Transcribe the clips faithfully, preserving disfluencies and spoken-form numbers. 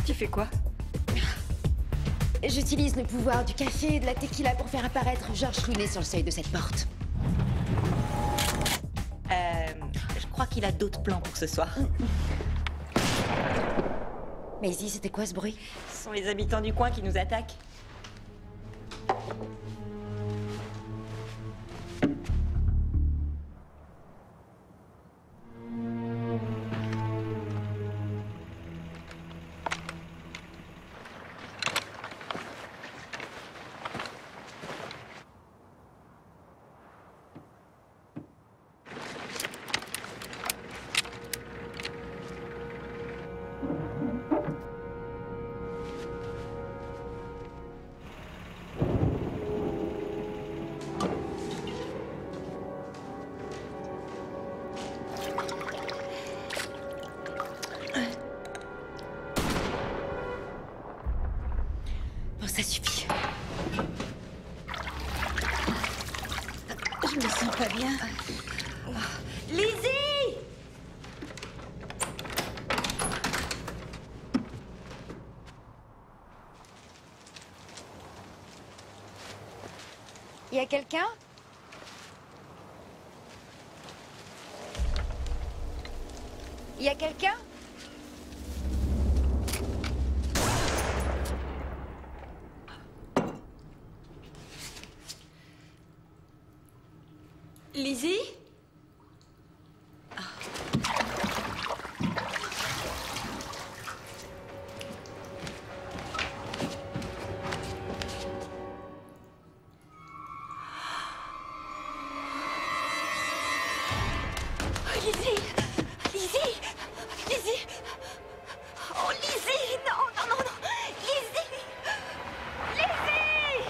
Tu fais quoi? J'utilise le pouvoir du café et de la tequila pour faire apparaître George Clooney sur le seuil de cette porte. Euh... Je crois qu'il a d'autres plans pour ce soir. Maisie, c'était quoi ce bruit? Ce sont les habitants du coin qui nous attaquent. Ça suffit. Je me sens pas bien. Lizzie! Y a quelqu'un? Y a quelqu'un? Lizzie? Lizzie! Lizzie! Lizzie! Oh, Lizzie! Non, non, non, non! Lizzie! Lizzie!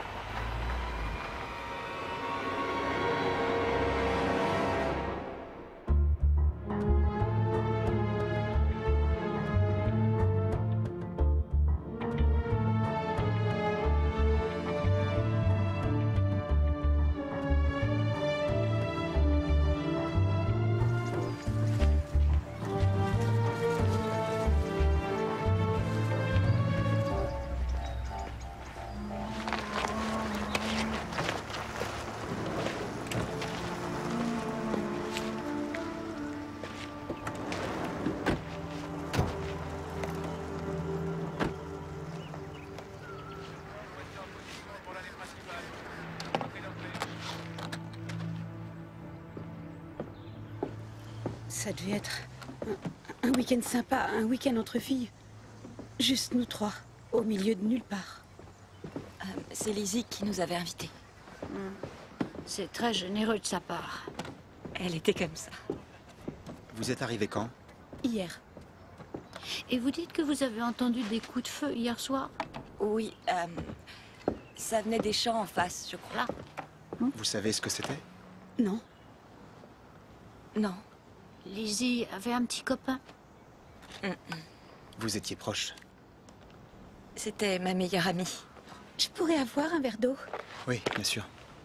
Ça devait être un, un week-end sympa, un week-end entre filles. Juste nous trois, au milieu de nulle part. Euh, c'est Lizzie qui nous avait invités. C'est très généreux de sa part. Elle était comme ça. Vous êtes arrivé quand? Hier. Et vous dites que vous avez entendu des coups de feu hier soir? Oui, euh, ça venait des champs en face, je crois. Vous savez ce que c'était? Non. Non. Lizzie avait un petit copain? Mm, mm. Vous étiez proche? C'était ma meilleure amie. Je pourrais avoir un verre d'eau? Oui, bien sûr.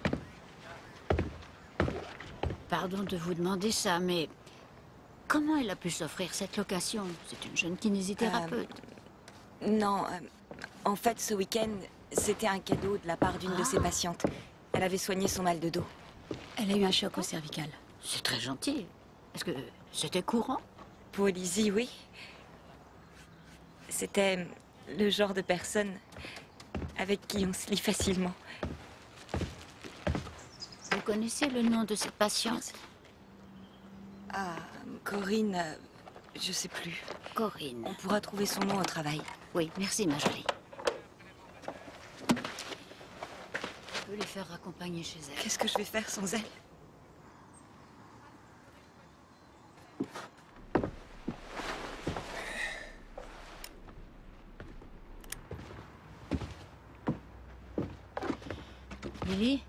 Pardon de vous demander ça, mais comment elle a pu s'offrir cette location? C'est une jeune kinésithérapeute. Euh, non, euh, en fait, ce week-end, c'était un cadeau de la part d'une Ah. de ses patientes. Elle avait soigné son mal de dos. Elle a eu un choc au cervical. C'est très gentil. Est-ce que c'était courant? Pour Lizzie, oui. C'était le genre de personne avec qui on se lie facilement. Vous connaissez le nom de cette patiente? Ah, Corinne, euh, je sais plus. Corinne. On pourra trouver son nom au travail. Oui, merci ma jolie. Je peux les faire raccompagner chez elle. Qu'est-ce que je vais faire sans elle? Lily?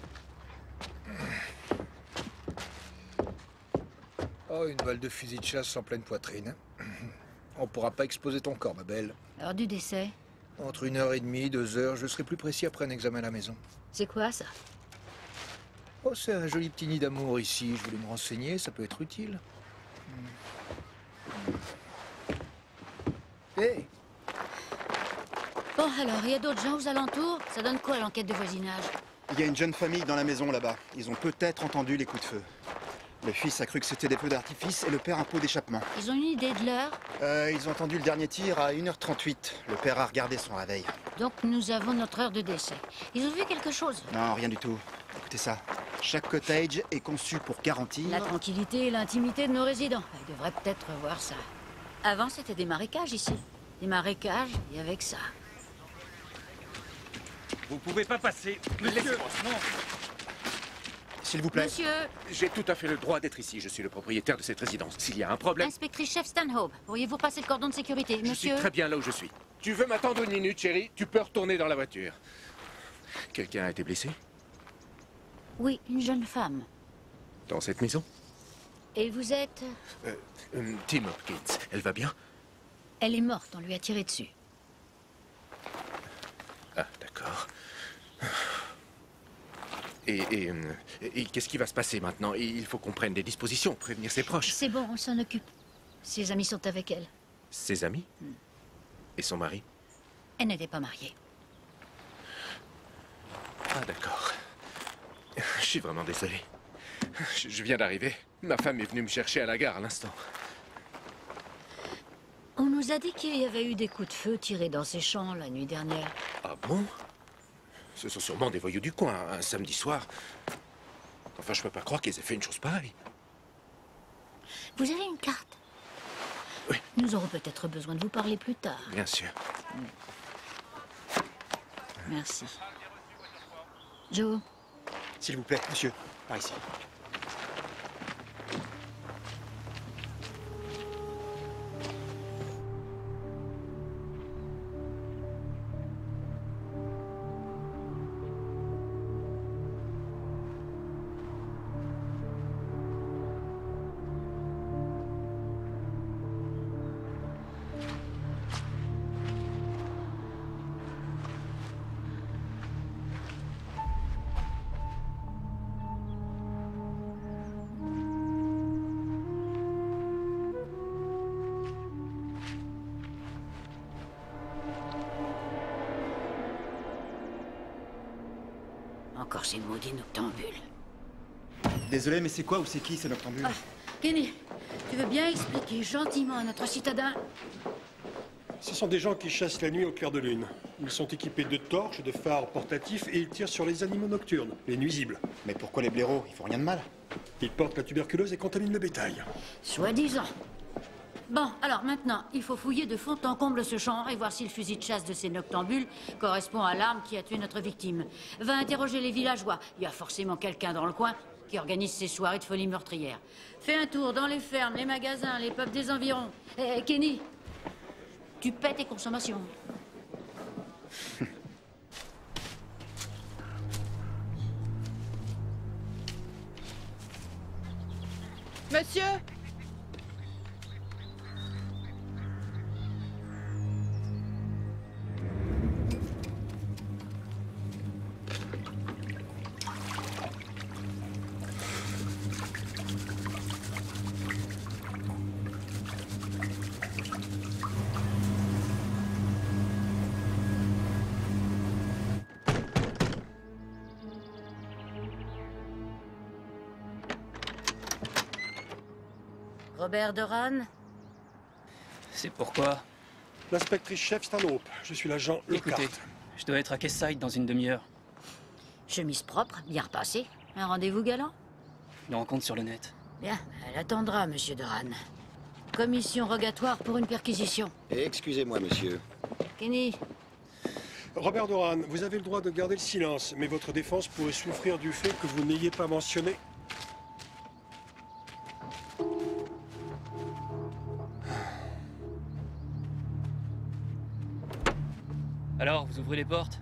Oh, une balle de fusil de chasse en pleine poitrine. On pourra pas exposer ton corps, ma belle. L'heure du décès? Entre une heure et demie, deux heures, je serai plus précis après un examen à la maison. C'est quoi ça? Oh, c'est un joli petit nid d'amour ici. Je voulais me renseigner, ça peut être utile. Hé, hey, Bon, alors, il y a d'autres gens aux alentours? Ça donne quoi l'enquête de voisinage? Il y a une jeune famille dans la maison là-bas. Ils ont peut-être entendu les coups de feu. Le fils a cru que c'était des feux d'artifice et le père un pot d'échappement. Ils ont une idée de l'heure? Euh, ils ont entendu le dernier tir à une heure trente-huit. Le père a regardé son réveil. Donc nous avons notre heure de décès. Ils ont vu quelque chose? Non, rien du tout. Écoutez ça. Chaque cottage est conçu pour garantir... La tranquillité et l'intimité de nos résidents. Ils devraient peut-être voir ça. Avant, c'était des marécages ici. Des marécages, et avec ça. Vous pouvez pas passer. Monsieur. S'il vous plaît. Monsieur, J'ai tout à fait le droit d'être ici. Je suis le propriétaire de cette résidence. S'il y a un problème, inspectrice-chef Stanhope, pourriez-vous passer le cordon de sécurité? je Monsieur, suis très bien là où je suis. Tu veux m'attendre une minute, chérie? Tu peux retourner dans la voiture. Quelqu'un a été blessé? oui, une jeune femme. Dans cette maison? Et vous êtes... Euh, euh, Tim Hopkins. Elle va bien? Elle est morte, on lui a tiré dessus. Ah, d'accord. Et, et, euh, et qu'est-ce qui va se passer maintenant? Il faut qu'on prenne des dispositions, prévenir ses proches. C'est bon, on s'en occupe. Ses amis sont avec elle. Ses amis? Et son mari? Elle n'était pas mariée. Ah, d'accord. Je suis vraiment désolé. Je, je viens d'arriver. Ma femme est venue me chercher à la gare à l'instant. On nous a dit qu'il y avait eu des coups de feu tirés dans ces champs la nuit dernière. Ah bon? Ce sont sûrement des voyous du coin, un samedi soir. Enfin, je peux pas croire qu'ils aient fait une chose pareille. Vous avez une carte? Oui. Nous aurons peut-être besoin de vous parler plus tard. Bien sûr. Merci. Joe, S'il vous plaît, monsieur. Par ici. encore ces maudits noctambules. Désolé, mais c'est quoi ou c'est qui, ces noctambules? Ah, Kenny, tu veux bien expliquer gentiment à notre citadin? Ce sont des gens qui chassent la nuit au clair de lune. Ils sont équipés de torches, de phares portatifs et ils tirent sur les animaux nocturnes, les nuisibles. Mais pourquoi les blaireaux? Ils font rien de mal. Ils portent la tuberculose et contaminent le bétail. Soi-disant. Bon, alors maintenant, il faut fouiller de fond en comble ce champ et voir si le fusil de chasse de ces noctambules correspond à l'arme qui a tué notre victime. Va interroger les villageois. Il y a forcément quelqu'un dans le coin qui organise ces soirées de folie meurtrière. Fais un tour dans les fermes, les magasins, les pubs des environs. Eh, Kenny, tu paies tes consommations. Monsieur? Robert Doran? C'est pourquoi? L'inspectrice-chef Stanhope. Je suis l'agent Lockhart. Écoutez, je dois être à Quayside dans une demi-heure. Chemise propre, bien repassée. Un rendez-vous galant? Une rencontre sur le net. Bien, elle attendra, monsieur Doran. Commission rogatoire pour une perquisition. Excusez-moi, monsieur. Kenny, Robert Doran, vous avez le droit de garder le silence, mais votre défense pourrait souffrir du fait que vous n'ayez pas mentionné... Alors, vous ouvrez les portes?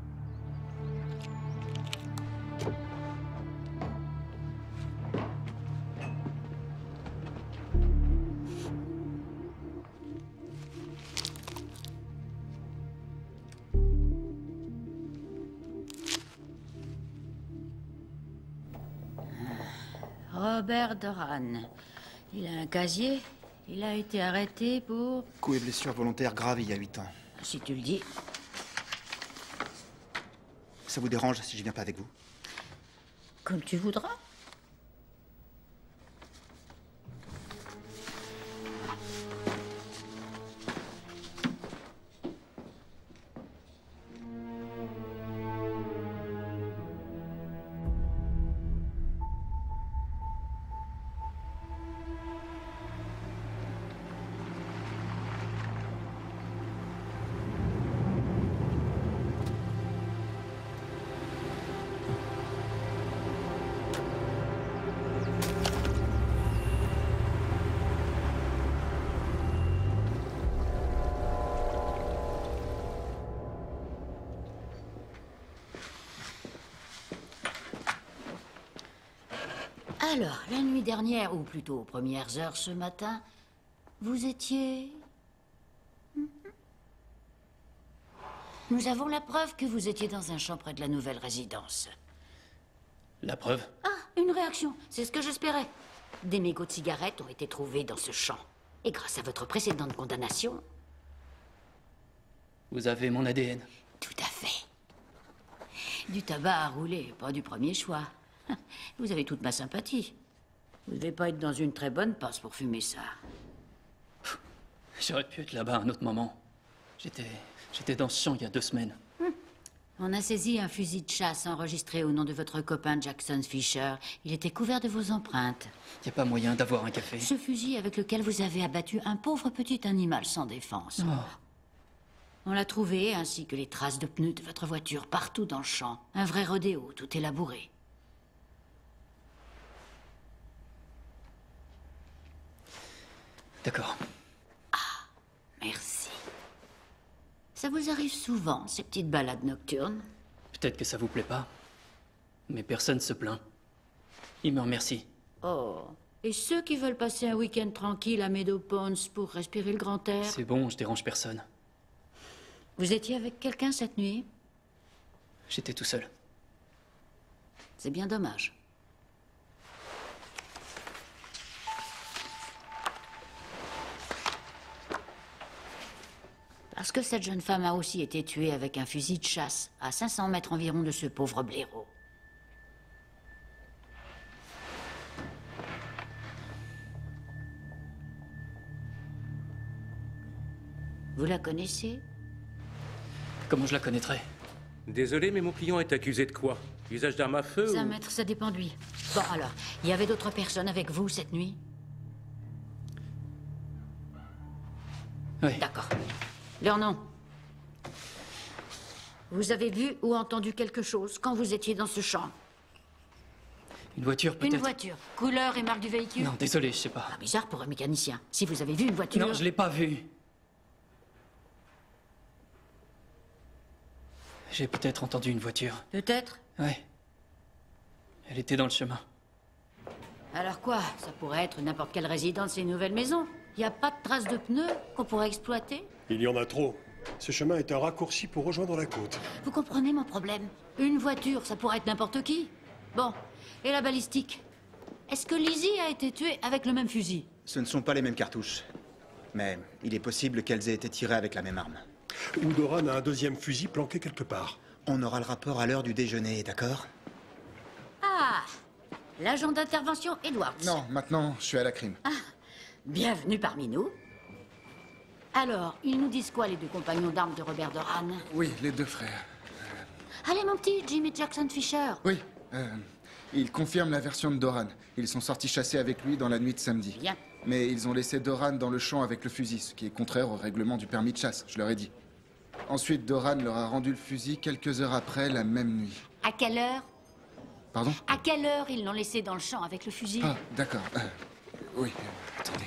Robert Doran. Il a un casier. Il a été arrêté pour... Coups et blessures volontaires graves il y a huit ans. Si tu le dis. Ça vous dérange si je viens pas avec vous? Comme tu voudras. Alors, la nuit dernière, ou plutôt aux premières heures ce matin, vous étiez... Nous avons la preuve que vous étiez dans un champ près de la nouvelle résidence. La preuve? Ah, une réaction, c'est ce que j'espérais. Des mégots de cigarettes ont été trouvés dans ce champ. Et grâce à votre précédente condamnation... Vous avez mon A D N. Tout à fait. Du tabac à rouler, pas du premier choix. Vous avez toute ma sympathie. Vous devez pas être dans une très bonne passe pour fumer ça. J'aurais pu être là-bas à un autre moment. J'étais... J'étais dans ce champ il y a deux semaines. Hum. On a saisi un fusil de chasse enregistré au nom de votre copain Jackson Fisher. Il était couvert de vos empreintes. Y a pas moyen d'avoir un café? Ce fusil avec lequel vous avez abattu un pauvre petit animal sans défense. Oh. On l'a trouvé, ainsi que les traces de pneus de votre voiture partout dans le champ. Un vrai rodéo, tout élaboré. D'accord. Ah, merci. Ça vous arrive souvent, ces petites balades nocturnes? Peut-être que ça vous plaît pas, mais personne se plaint. Ils me remercient. Oh, et ceux qui veulent passer un week-end tranquille à Meadow Ponds pour respirer le grand air? C'est bon, je dérange personne. Vous étiez avec quelqu'un cette nuit? J'étais tout seul. C'est bien dommage. Parce que cette jeune femme a aussi été tuée avec un fusil de chasse, à cinq cents mètres environ de ce pauvre blaireau. Vous la connaissez? Comment je la connaîtrais? Désolé, mais mon client est accusé de quoi? Usage d'arme à feu cinq ou... mètres, ça dépend de lui. Bon, alors, il y avait d'autres personnes avec vous cette nuit? Oui. D'accord. Leur nom? Vous avez vu ou entendu quelque chose quand vous étiez dans ce champ? Une voiture, peut-être? Une voiture. Couleur et marque du véhicule? Non, désolé, je sais pas. Ah, bizarre pour un mécanicien. Si vous avez vu une voiture... Non, je l'ai pas vue. J'ai peut-être entendu une voiture. Peut-être? Ouais. Elle était dans le chemin. Alors quoi? Ça pourrait être n'importe quelle résidence de ces nouvelles maisons. Il n'y a pas de traces de pneus qu'on pourrait exploiter? Il y en a trop. Ce chemin est un raccourci pour rejoindre la côte. Vous comprenez mon problème? Une voiture, ça pourrait être n'importe qui. Bon, et la balistique? Est-ce que Lizzie a été tuée avec le même fusil? Ce ne sont pas les mêmes cartouches. Mais il est possible qu'elles aient été tirées avec la même arme. Ou Doran a un deuxième fusil planqué quelque part. On aura le rapport à l'heure du déjeuner, d'accord? Ah! L'agent d'intervention Edwards. Non, maintenant, je suis à la crime. Ah, bienvenue parmi nous. Alors, ils nous disent quoi, les deux compagnons d'armes de Robert Doran? Oui, les deux frères. Allez, mon petit, Jimmy Jackson Fisher. Oui, euh, ils confirment la version de Doran. Ils sont sortis chasser avec lui dans la nuit de samedi. Bien. Mais ils ont laissé Doran dans le champ avec le fusil, ce qui est contraire au règlement du permis de chasse, je leur ai dit. Ensuite, Doran leur a rendu le fusil quelques heures après, la même nuit. À quelle heure? Pardon? À quelle heure ils l'ont laissé dans le champ avec le fusil? Ah, d'accord. Euh, oui, euh, attendez.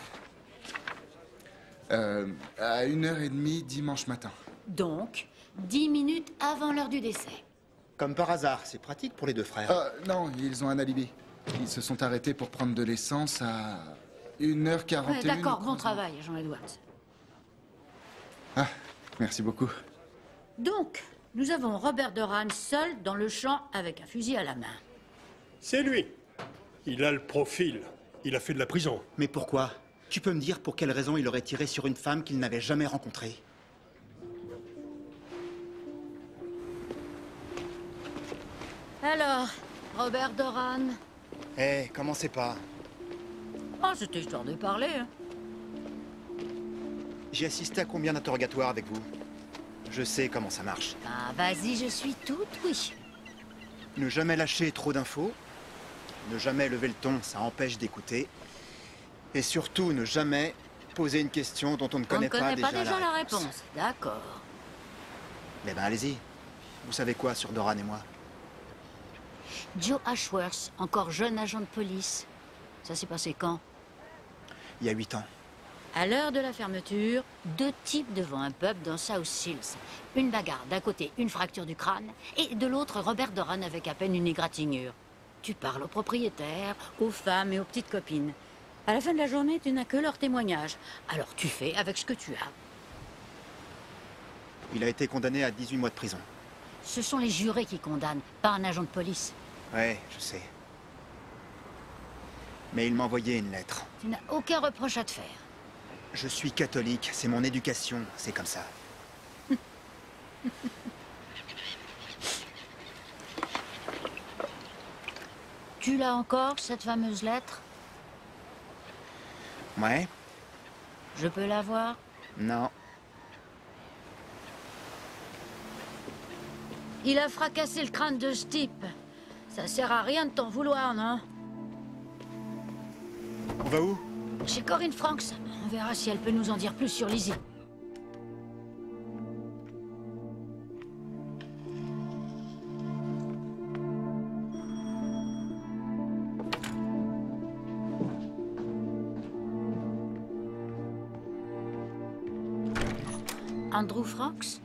Euh, à une heure et demie dimanche matin. Donc, dix minutes avant l'heure du décès. Comme par hasard, c'est pratique pour les deux frères. Ah, non, ils ont un alibi. Ils se sont arrêtés pour prendre de l'essence à une heure quarante et un. Ouais, d'accord, bon travail, Jean Edwards. Ah, merci beaucoup. Donc, nous avons Robert Doran seul dans le champ avec un fusil à la main. C'est lui. Il a le profil. Il a fait de la prison. Mais pourquoi? Tu peux me dire pour quelle raison il aurait tiré sur une femme qu'il n'avait jamais rencontrée? Alors, Robert Doran? Eh, commencez pas. Oh, c'était histoire de parler. Hein. J'ai assisté à combien d'interrogatoires avec vous? Je sais comment ça marche. Ah, vas-y, je suis toute oui. Ne jamais lâcher trop d'infos. Ne jamais lever le ton, ça empêche d'écouter. Et surtout, ne jamais poser une question dont on ne On connaît ne connaît pas, pas déjà, déjà la réponse. réponse. D'accord. Eh ben, allez-y. Vous savez quoi sur Doran et moi? Joe Ashworth, encore jeune agent de police. Ça s'est passé quand? Il y a huit ans. À l'heure de la fermeture, deux types devant un pub dans South Shields. Une bagarre, d'un côté une fracture du crâne, et de l'autre Robert Doran avec à peine une égratignure. Tu parles aux propriétaires, aux femmes et aux petites copines. À la fin de la journée, tu n'as que leur témoignage. Alors tu fais avec ce que tu as. Il a été condamné à dix-huit mois de prison. Ce sont les jurés qui condamnent, pas un agent de police. Ouais, je sais. Mais il m'a envoyé une lettre. Tu n'as aucun reproche à te faire. Je suis catholique, c'est mon éducation, c'est comme ça. Tu l'as encore, cette fameuse lettre? Ouais? Je peux la voir? Non. Il a fracassé le crâne de ce type. Ça sert à rien de t'en vouloir, non? On va où? Chez Corinne Franks. On verra si elle peut nous en dire plus sur Lizzie. Andrew Franks?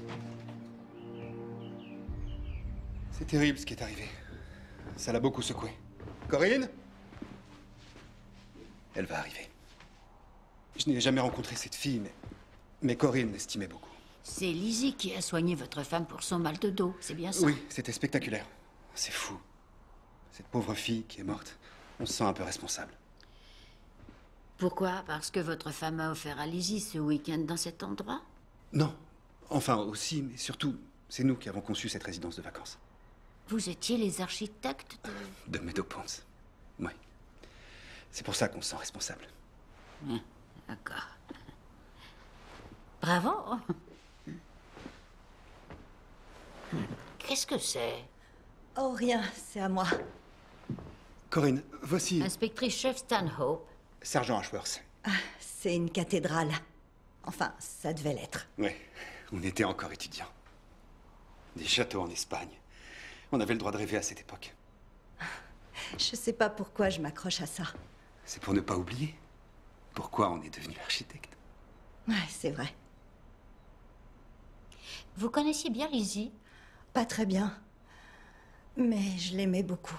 C'est terrible ce qui est arrivé. Ça l'a beaucoup secoué. Corinne? Elle va arriver. Je n'ai jamais rencontré cette fille, mais, mais Corinne l'estimait beaucoup. C'est Lizzie qui a soigné votre femme pour son mal de dos, c'est bien ça? Oui, c'était spectaculaire. C'est fou. Cette pauvre fille qui est morte, on se sent un peu responsable. Pourquoi? Parce que votre femme a offert à Lizzie ce week-end dans cet endroit? Non. Enfin, aussi, mais surtout, c'est nous qui avons conçu cette résidence de vacances. Vous étiez les architectes de... De Meadow Ponds. Oui. C'est pour ça qu'on se sent responsable. Hum, D'accord. Bravo. Qu'est-ce que c'est? Oh, rien, c'est à moi. Corinne, voici... Inspectrice-chef Stanhope. Sergent Ashworth. Ah, c'est une cathédrale. Enfin, ça devait l'être. Oui, on était encore étudiants. Des châteaux en Espagne. On avait le droit de rêver à cette époque. Je sais pas pourquoi je m'accroche à ça. C'est pour ne pas oublier pourquoi on est devenu architecte. Ouais, c'est vrai. Vous connaissiez bien Lizzie? Pas très bien. Mais je l'aimais beaucoup.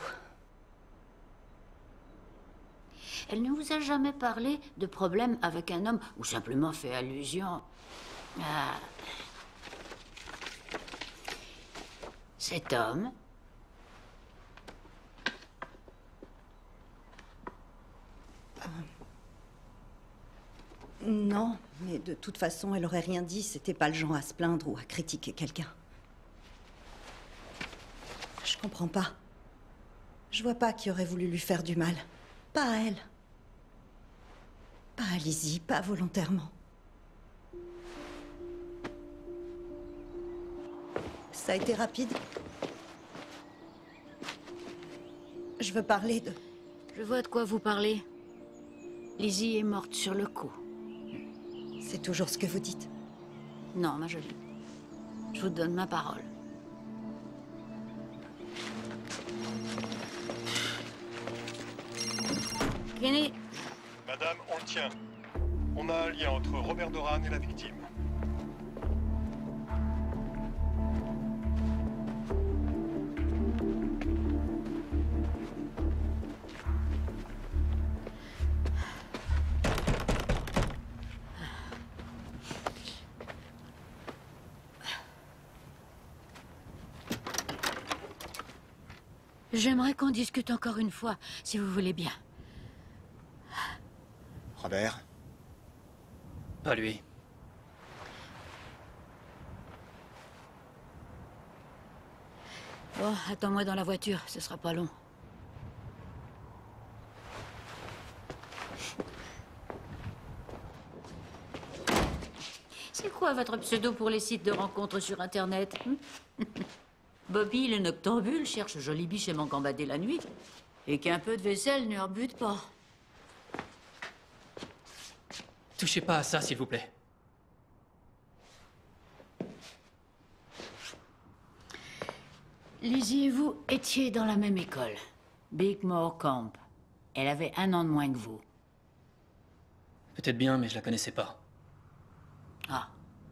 Elle ne vous a jamais parlé de problème avec un homme ou simplement fait allusion à... cet homme? Euh... Non, mais de toute façon, elle aurait rien dit. C'était pas le genre à se plaindre ou à critiquer quelqu'un. Je comprends pas. Je vois pas qui aurait voulu lui faire du mal. Pas à elle. Pas à Lizzie, pas volontairement. Ça a été rapide. Je veux parler de... Je vois de quoi vous parlez. Lizzie est morte sur le coup. C'est toujours ce que vous dites. Non, ma jolie. Je vous donne ma parole. Kenny. Madame, on le tient. On a un lien entre Robert Doran et la victime. J'aimerais qu'on discute encore une fois, si vous voulez bien. Robert? Pas lui. Bon, attends-moi dans la voiture, ce sera pas long. C'est quoi votre pseudo pour les sites de rencontres sur Internet? Bobby, le noctambule, cherche jolie biche aimant gambader la nuit. Et qu'un peu de vaisselle ne rebute pas. Touchez pas à ça, s'il vous plaît. Lizzie et vous étiez dans la même école. Bigmore Camp. Elle avait un an de moins que vous. Peut-être bien, mais je la connaissais pas. Ah.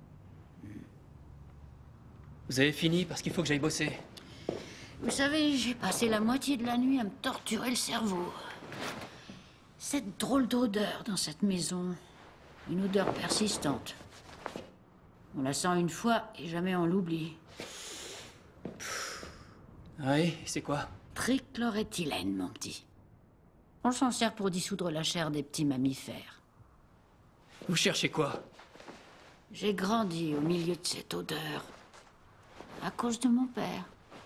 Vous avez fini parce qu'il faut que j'aille bosser. Vous savez, j'ai passé la moitié de la nuit à me torturer le cerveau. Cette drôle d'odeur dans cette maison. Une odeur persistante. On la sent une fois et jamais on l'oublie. Oui, c'est quoi? Trichloréthylène, mon petit. On s'en sert pour dissoudre la chair des petits mammifères. Vous cherchez quoi? J'ai grandi au milieu de cette odeur. À cause de mon père.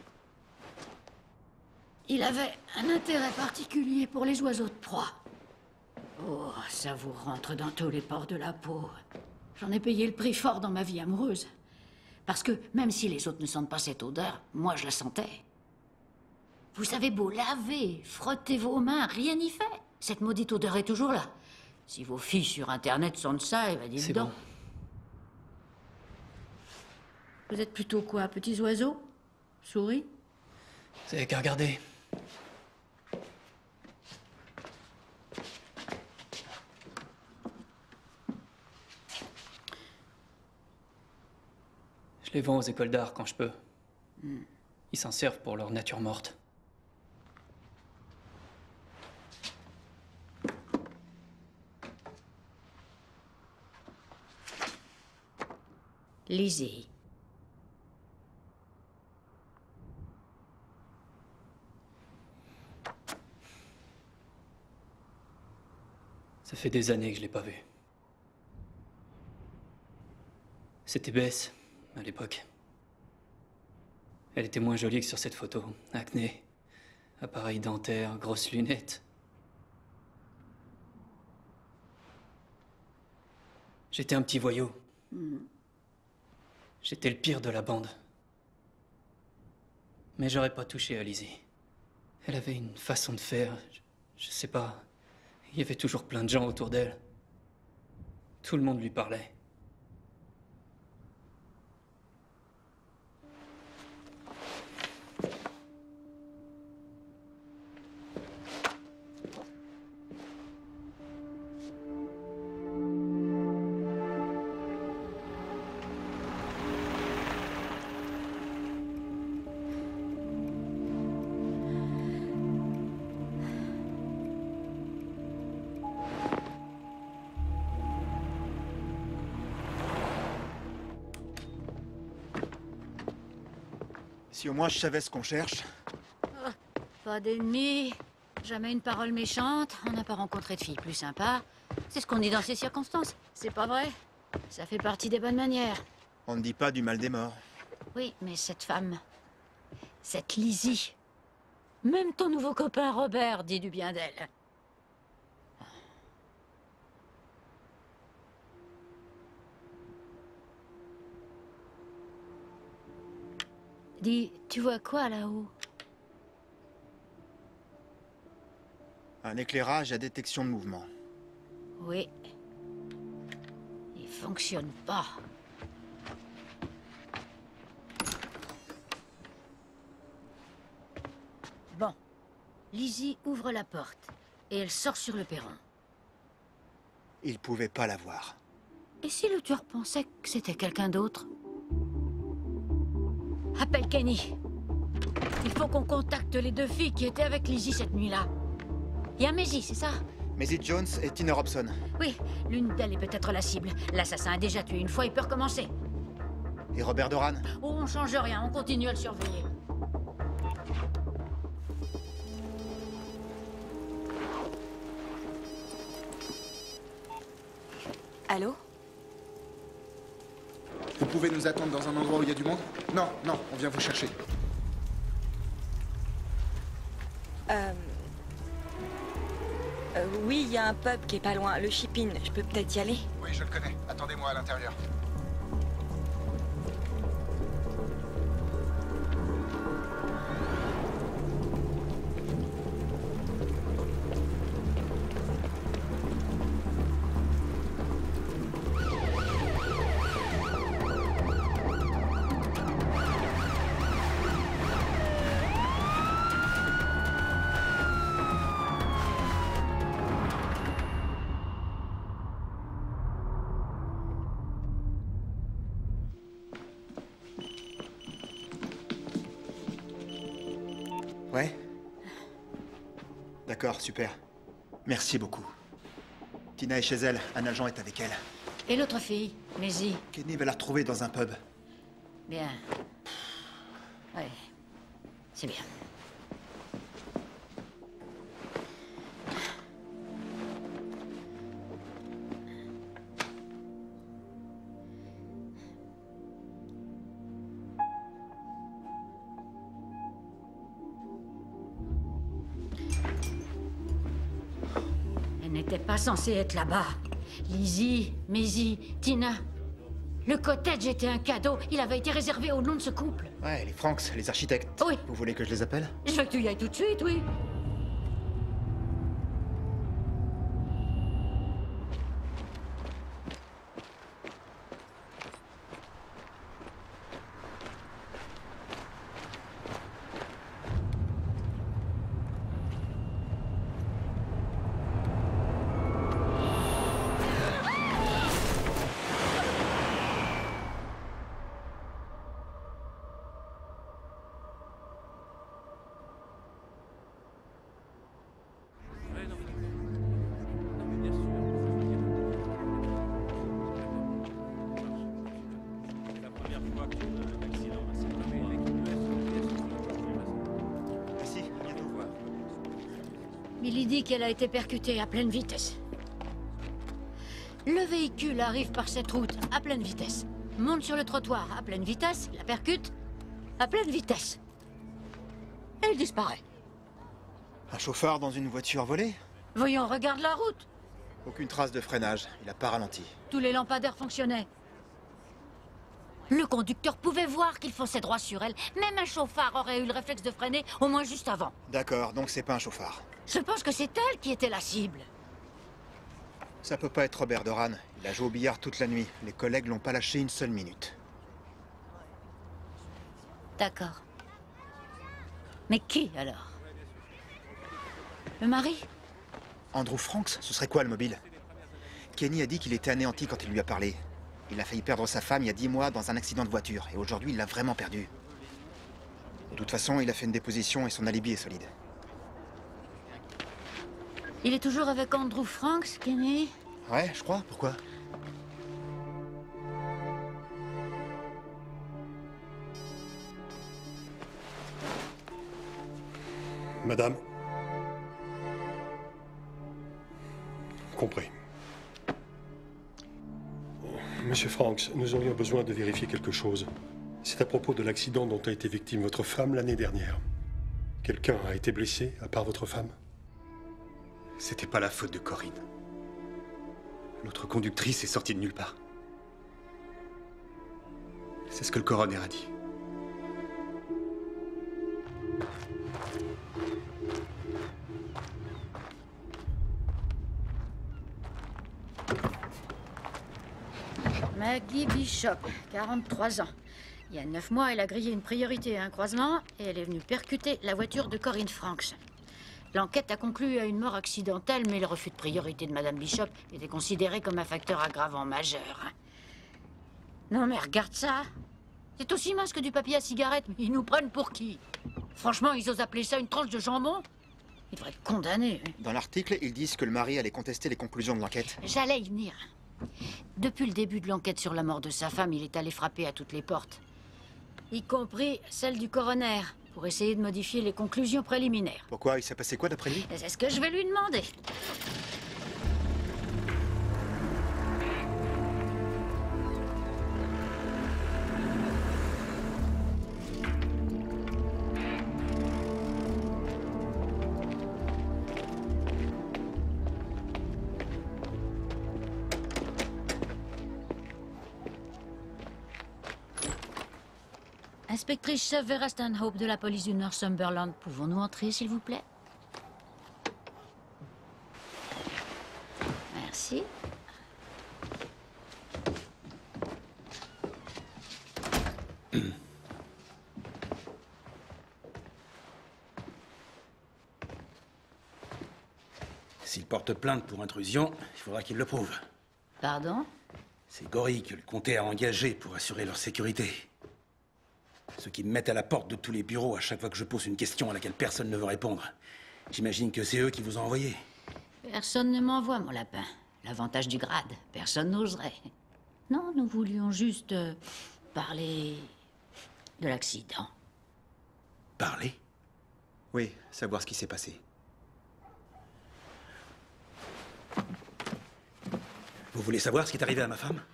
Il avait un intérêt particulier pour les oiseaux de proie. Oh, ça vous rentre dans tous les pores de la peau. J'en ai payé le prix fort dans ma vie amoureuse. Parce que même si les autres ne sentent pas cette odeur, moi je la sentais. Vous avez beau laver, frotter vos mains, rien n'y fait. Cette maudite odeur est toujours là. Si vos filles sur Internet sentent ça, eh ben dis donc. Bon. Vous êtes plutôt quoi, petits oiseaux? Souris? Vous avez qu'à regarder. Je les vends aux écoles d'art quand je peux. Mm. Ils s'en servent pour leur nature morte. Lizzie. Ça fait des années que je l'ai pas vue. C'était Bess, à l'époque. Elle était moins jolie que sur cette photo. Acné, appareil dentaire, grosses lunettes. J'étais un petit voyou. Mm. J'étais le pire de la bande. Mais j'aurais pas touché à Lizzie. Elle avait une façon de faire, je, je sais pas. Il y avait toujours plein de gens autour d'elle. Tout le monde lui parlait. Si au moins je savais ce qu'on cherche. Oh, pas d'ennemis, jamais une parole méchante, on n'a pas rencontré de fille plus sympa. C'est ce qu'on dit dans ces circonstances, c'est pas vrai? Ça fait partie des bonnes manières. On ne dit pas du mal des morts. Oui, mais cette femme, cette Lizzie, même ton nouveau copain Robert dit du bien d'elle. Dis, tu vois quoi là-haut? Un éclairage à détection de mouvement. Oui. Il fonctionne pas. Bon. Lizzie ouvre la porte et elle sort sur le perron. Il pouvait pas la voir. Et si le tueur pensait que c'était quelqu'un d'autre? Appelle Kenny. Il faut qu'on contacte les deux filles qui étaient avec Lizzie cette nuit-là. Il y a Maisie, c'est ça? Maisie Jones et Tina Robson. Oui, l'une d'elles est peut-être la cible. L'assassin a déjà tué une fois, il peut recommencer. Et Robert Doran? Oh, on change rien, on continue à le surveiller. Allô? Vous pouvez nous attendre dans un endroit où il y a du monde? Non, non, on vient vous chercher. Euh... euh, oui, il y a un pub qui est pas loin, le Chip-In. Je peux peut-être y aller? Oui, je le connais. Attendez-moi à l'intérieur. Ouais? D'accord, super. Merci beaucoup. Tina est chez elle, un agent est avec elle. Et l'autre fille, Maisie? Kenny va la retrouver dans un pub. Bien. Ouais. C'est bien. Elle n'était pas censée être là-bas. Lizzie, Maisie, Tina. Le cottage était un cadeau. Il avait été réservé au nom de ce couple. Ouais, les Franks, les architectes. Oui. Vous voulez que je les appelle? Je veux que tu y ailles tout de suite, oui. Il dit qu'elle a été percutée à pleine vitesse. Le véhicule arrive par cette route à pleine vitesse, monte sur le trottoir à pleine vitesse, la percute à pleine vitesse. Elle disparaît. Un chauffard dans une voiture volée? Voyons, regarde la route. Aucune trace de freinage, il a pas ralenti. Tous les lampadaires fonctionnaient. Le conducteur pouvait voir qu'il fonçait droit sur elle. Même un chauffard aurait eu le réflexe de freiner, au moins juste avant. D'accord, donc c'est pas un chauffard. Je pense que c'est elle qui était la cible. Ça peut pas être Robert Doran. Il a joué au billard toute la nuit. Les collègues l'ont pas lâché une seule minute. D'accord. Mais qui, alors? Le mari? Andrew Franks, ce serait quoi le mobile? Kenny a dit qu'il était anéanti quand il lui a parlé. Il a failli perdre sa femme il y a dix mois dans un accident de voiture. Et aujourd'hui, il l'a vraiment perdu. De toute façon, il a fait une déposition et son alibi est solide. Il est toujours avec Andrew Franks, Kenny? Ouais, je crois. Pourquoi? Madame. Compris. Monsieur Franks, nous aurions besoin de vérifier quelque chose. C'est à propos de l'accident dont a été victime votre femme l'année dernière. Quelqu'un a été blessé, à part votre femme? C'était pas la faute de Corinne. L'autre conductrice est sortie de nulle part. C'est ce que le coroner a dit. Maggie Bishop, quarante-trois ans. Il y a neuf mois, elle a grillé une priorité à un croisement et elle est venue percuter la voiture de Corinne Franks. L'enquête a conclu à une mort accidentelle, mais le refus de priorité de Madame Bishop était considéré comme un facteur aggravant majeur. Non mais regarde ça. C'est aussi mince que du papier à cigarette, mais ils nous prennent pour qui? Franchement, ils osent appeler ça une tranche de jambon? Ils devraient être condamnés. Dans l'article, ils disent que le mari allait contester les conclusions de l'enquête. J'allais y venir. Depuis le début de l'enquête sur la mort de sa femme, il est allé frapper à toutes les portes. Y compris celle du coroner, pour essayer de modifier les conclusions préliminaires. Pourquoi? Il s'est passé quoi d'après lui? C'est ce que je vais lui demander. Inspectrice chef Vera Stanhope de la police du Northumberland. Pouvons-nous entrer, s'il vous plaît? Merci. S'il porte plainte pour intrusion, il faudra qu'il le prouve. Pardon? C'est Gory que le comté a engagé pour assurer leur sécurité. Ceux qui me mettent à la porte de tous les bureaux à chaque fois que je pose une question à laquelle personne ne veut répondre. J'imagine que c'est eux qui vous ont envoyé. Personne ne m'envoie, mon lapin. L'avantage du grade, personne n'oserait. Non, nous voulions juste euh, parler de l'accident. Parler? Oui, savoir ce qui s'est passé. Vous voulez savoir ce qui est arrivé à ma femme?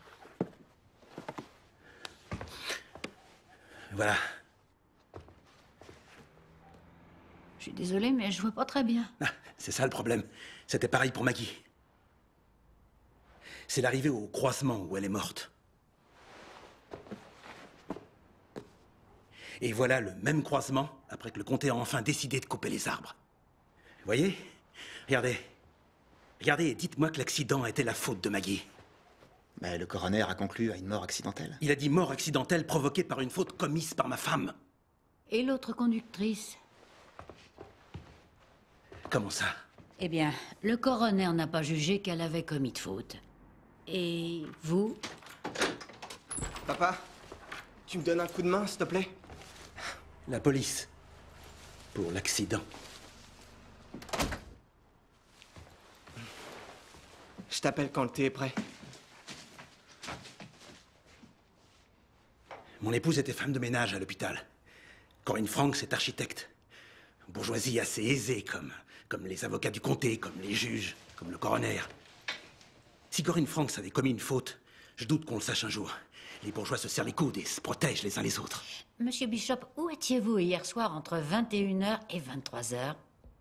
Voilà. Je suis désolée, mais je vois pas très bien. Ah, c'est ça le problème. C'était pareil pour Maggie. C'est l'arrivée au croisement où elle est morte. Et voilà le même croisement après que le comté a enfin décidé de couper les arbres. Vous voyez? Regardez. Regardez et dites-moi que l'accident a été la faute de Maggie. Mais le coroner a conclu à une mort accidentelle. Il a dit mort accidentelle provoquée par une faute commise par ma femme. Et l'autre conductrice? Comment ça? Eh bien, le coroner n'a pas jugé qu'elle avait commis de faute. Et vous? Papa, tu me donnes un coup de main, s'il te plaît? La police. Pour l'accident. Je t'appelle quand le thé est prêt. Mon épouse était femme de ménage à l'hôpital. Corinne Franks est architecte. Bourgeoisie assez aisée, comme, comme les avocats du comté, comme les juges, comme le coroner. Si Corinne Franks avait commis une faute, je doute qu'on le sache un jour. Les bourgeois se serrent les coudes et se protègent les uns les autres. Monsieur Bishop, où étiez-vous hier soir entre vingt et une heures et vingt-trois heures?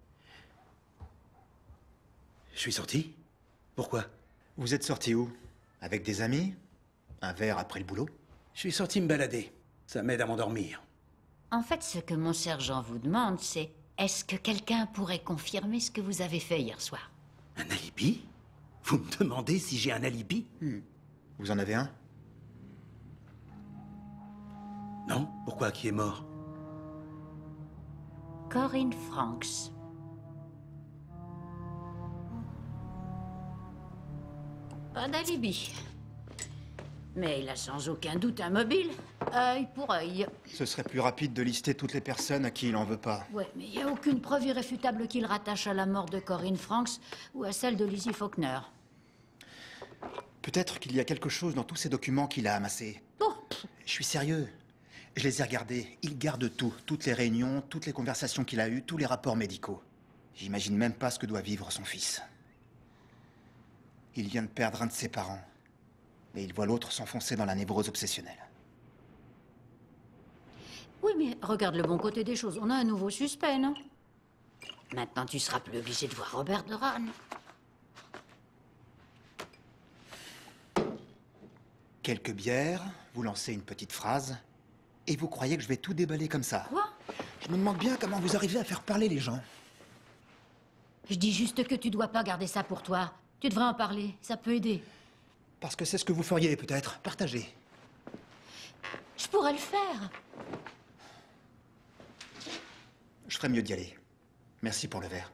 Je suis sorti? Pourquoi? Vous êtes sorti où? Avec des amis? Un verre après le boulot? Je suis sorti me balader. Ça m'aide à m'endormir. En fait, ce que mon sergent vous demande, c'est... Est-ce que quelqu'un pourrait confirmer ce que vous avez fait hier soir? Un alibi? Vous me demandez si j'ai un alibi? hmm. Vous en avez un? Non? Pourquoi? Qui est mort? Corinne Franks. Pas d'alibi. Mais il a sans aucun doute un mobile, œil pour œil. Ce serait plus rapide de lister toutes les personnes à qui il en veut pas. Ouais, mais il n'y a aucune preuve irréfutable qu'il rattache à la mort de Corinne Franks ou à celle de Lizzie Faulkner. Peut-être qu'il y a quelque chose dans tous ces documents qu'il a amassés. Oh. Je suis sérieux. Je les ai regardés. Il garde tout. Toutes les réunions, toutes les conversations qu'il a eues, tous les rapports médicaux. J'imagine même pas ce que doit vivre son fils. Il vient de perdre un de ses parents. Et il voit l'autre s'enfoncer dans la névrose obsessionnelle. Oui, mais regarde le bon côté des choses. On a un nouveau suspect, non? Maintenant, tu seras plus obligé de voir Robert Doran. Quelques bières, vous lancez une petite phrase, et vous croyez que je vais tout déballer comme ça. Quoi? Je me demande bien comment vous arrivez à faire parler les gens. Je dis juste que tu dois pas garder ça pour toi. Tu devrais en parler, ça peut aider. Parce que c'est ce que vous feriez, peut-être. Partagez. Je pourrais le faire. Je ferais mieux d'y aller. Merci pour le verre.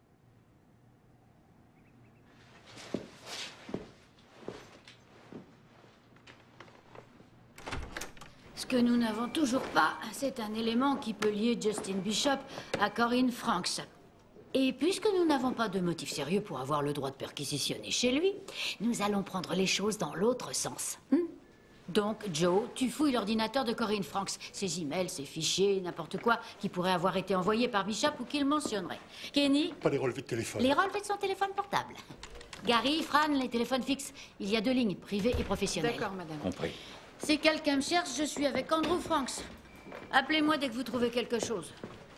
Ce que nous n'avons toujours pas, c'est un élément qui peut lier Justin Bishop à Corinne Franks. Et puisque nous n'avons pas de motif sérieux pour avoir le droit de perquisitionner chez lui, nous allons prendre les choses dans l'autre sens. Hmm? Donc, Joe, tu fouilles l'ordinateur de Corinne Franks, ses emails, ses fichiers, n'importe quoi qui pourrait avoir été envoyé par Bishop ou qu'il mentionnerait. Kenny? Pas les relevés de téléphone. Les relevés de son téléphone portable. Gary, Fran, les téléphones fixes. Il y a deux lignes, privées et professionnelles. D'accord, madame. Compris. Si quelqu'un me cherche, je suis avec Andrew Franks. Appelez-moi dès que vous trouvez quelque chose.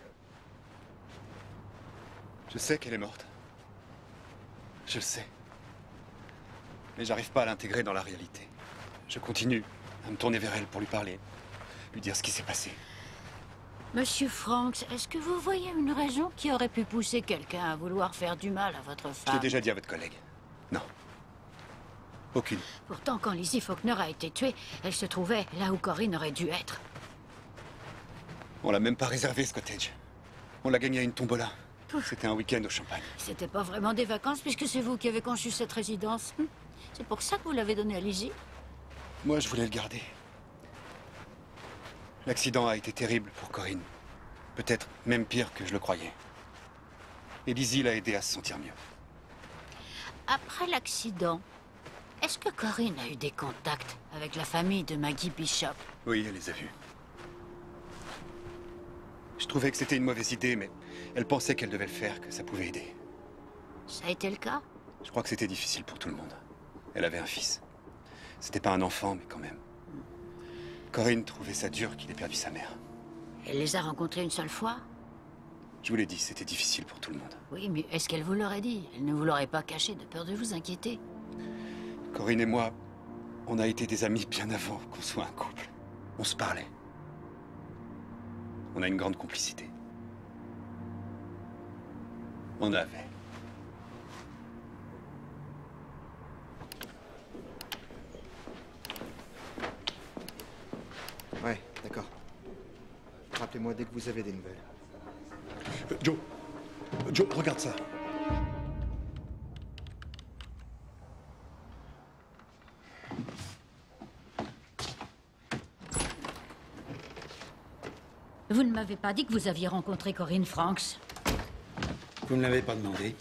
Je sais qu'elle est morte. Je le sais. Mais j'arrive pas à l'intégrer dans la réalité. Je continue à me tourner vers elle pour lui parler. lui dire ce qui s'est passé. Monsieur Franks, est-ce que vous voyez une raison qui aurait pu pousser quelqu'un à vouloir faire du mal à votre Je femme? l'ai déjà dit à votre collègue. Non. Aucune. Pourtant, quand Lizzie Faulkner a été tuée, elle se trouvait là où Corinne aurait dû être. On l'a même pas réservé, ce cottage. On l'a gagné à une tombola. C'était un week-end au champagne. C'était pas vraiment des vacances puisque c'est vous qui avez conçu cette résidence. Hum. C'est pour ça que vous l'avez donnée à Lizzie? Moi, je voulais le garder. L'accident a été terrible pour Corinne. Peut-être même pire que je le croyais. Et Lizzie l'a aidé à se sentir mieux. Après l'accident, est-ce que Corinne a eu des contacts avec la famille de Maggie Bishop? Oui, elle les a vus. Je trouvais que c'était une mauvaise idée, mais elle pensait qu'elle devait le faire, que ça pouvait aider. Ça a été le cas? Je crois que c'était difficile pour tout le monde. Elle avait un fils. C'était pas un enfant, mais quand même. Corinne trouvait ça dur qu'il ait perdu sa mère. Elle les a rencontrés une seule fois? Je vous l'ai dit, c'était difficile pour tout le monde. Oui, mais est-ce qu'elle vous l'aurait dit? Elle ne vous l'aurait pas caché de peur de vous inquiéter. Corinne et moi, on a été des amis bien avant qu'on soit un couple. On se parlait. On a une grande complicité. On avait. Ouais, d'accord. Rappelez-moi dès que vous avez des nouvelles. Euh, Joe. Joe, regarde ça. Vous ne m'avez pas dit que vous aviez rencontré Corinne Franks. Vous ne l'avez pas demandé.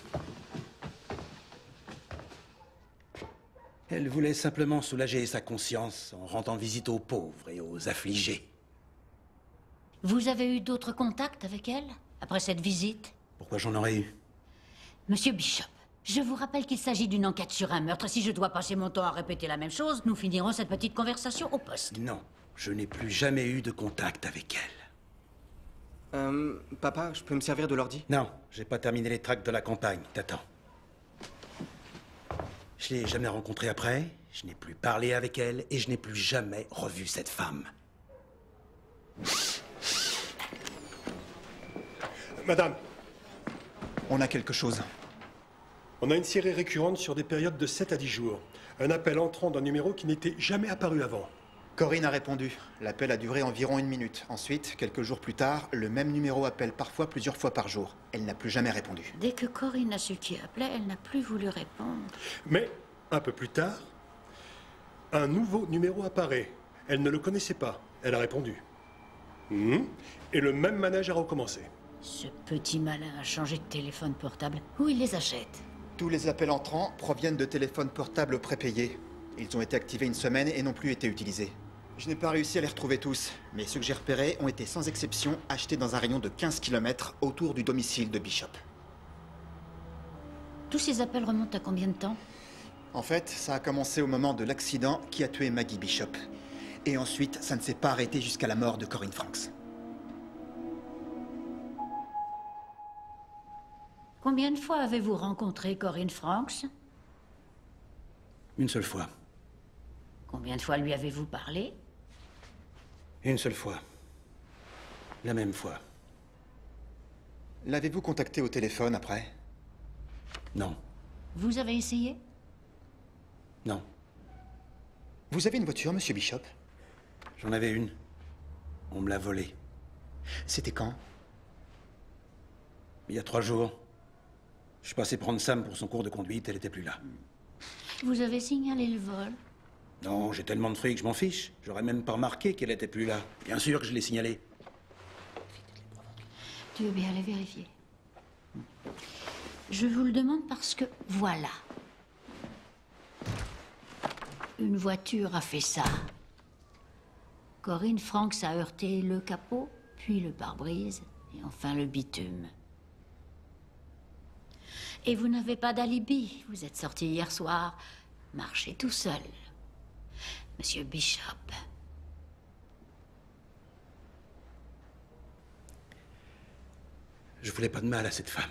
Elle voulait simplement soulager sa conscience en rendant visite aux pauvres et aux affligés. Vous avez eu d'autres contacts avec elle après cette visite? Pourquoi j'en aurais eu? Monsieur Bishop, je vous rappelle qu'il s'agit d'une enquête sur un meurtre. Si je dois passer mon temps à répéter la même chose, nous finirons cette petite conversation au poste. Non, je n'ai plus jamais eu de contact avec elle. Euh, papa, je peux me servir de l'ordi? Non, j'ai pas terminé les tracts de la campagne. T'attends. Je l'ai jamais rencontrée après, je n'ai plus parlé avec elle et je n'ai plus jamais revu cette femme. Madame. On a quelque chose. On a une série récurrente sur des périodes de sept à dix jours. Un appel entrant d'un numéro qui n'était jamais apparu avant. Corinne a répondu. L'appel a duré environ une minute. Ensuite, quelques jours plus tard, le même numéro appelle parfois plusieurs fois par jour. Elle n'a plus jamais répondu. Dès que Corinne a su qui appelait, elle n'a plus voulu répondre. Mais, un peu plus tard, un nouveau numéro apparaît. Elle ne le connaissait pas. Elle a répondu. Mmh. Et le même manège a recommencé. Ce petit malin a changé de téléphone portable. Où il les achète? Tous les appels entrants proviennent de téléphones portables prépayés. Ils ont été activés une semaine et n'ont plus été utilisés. Je n'ai pas réussi à les retrouver tous, mais ceux que j'ai repérés ont été sans exception achetés dans un rayon de quinze kilomètres autour du domicile de Bishop. Tous ces appels remontent à combien de temps? En fait, ça a commencé au moment de l'accident qui a tué Maggie Bishop. Et ensuite, ça ne s'est pas arrêté jusqu'à la mort de Corinne Franks. Combien de fois avez-vous rencontré Corinne Franks? Une seule fois. Combien de fois lui avez-vous parlé? Une seule fois. La même fois. L'avez-vous contacté au téléphone après? Non. Vous avez essayé? Non. Vous avez une voiture, monsieur Bishop? J'en avais une. On me l'a volée. C'était quand? Il y a trois jours. Je suis passé prendre Sam pour son cours de conduite, elle était plus là. Vous avez signalé le vol? Non, j'ai tellement de fric, je m'en fiche. J'aurais même pas remarqué qu'elle était plus là. Bien sûr que je l'ai signalé. Tu veux bien aller vérifier? Je vous le demande parce que, voilà. Une voiture a fait ça. Corinne Franks a heurté le capot, puis le pare-brise, et enfin le bitume. Et vous n'avez pas d'alibi. Vous êtes sorti hier soir, marché tout seul. Monsieur Bishop. Je voulais pas de mal à cette femme.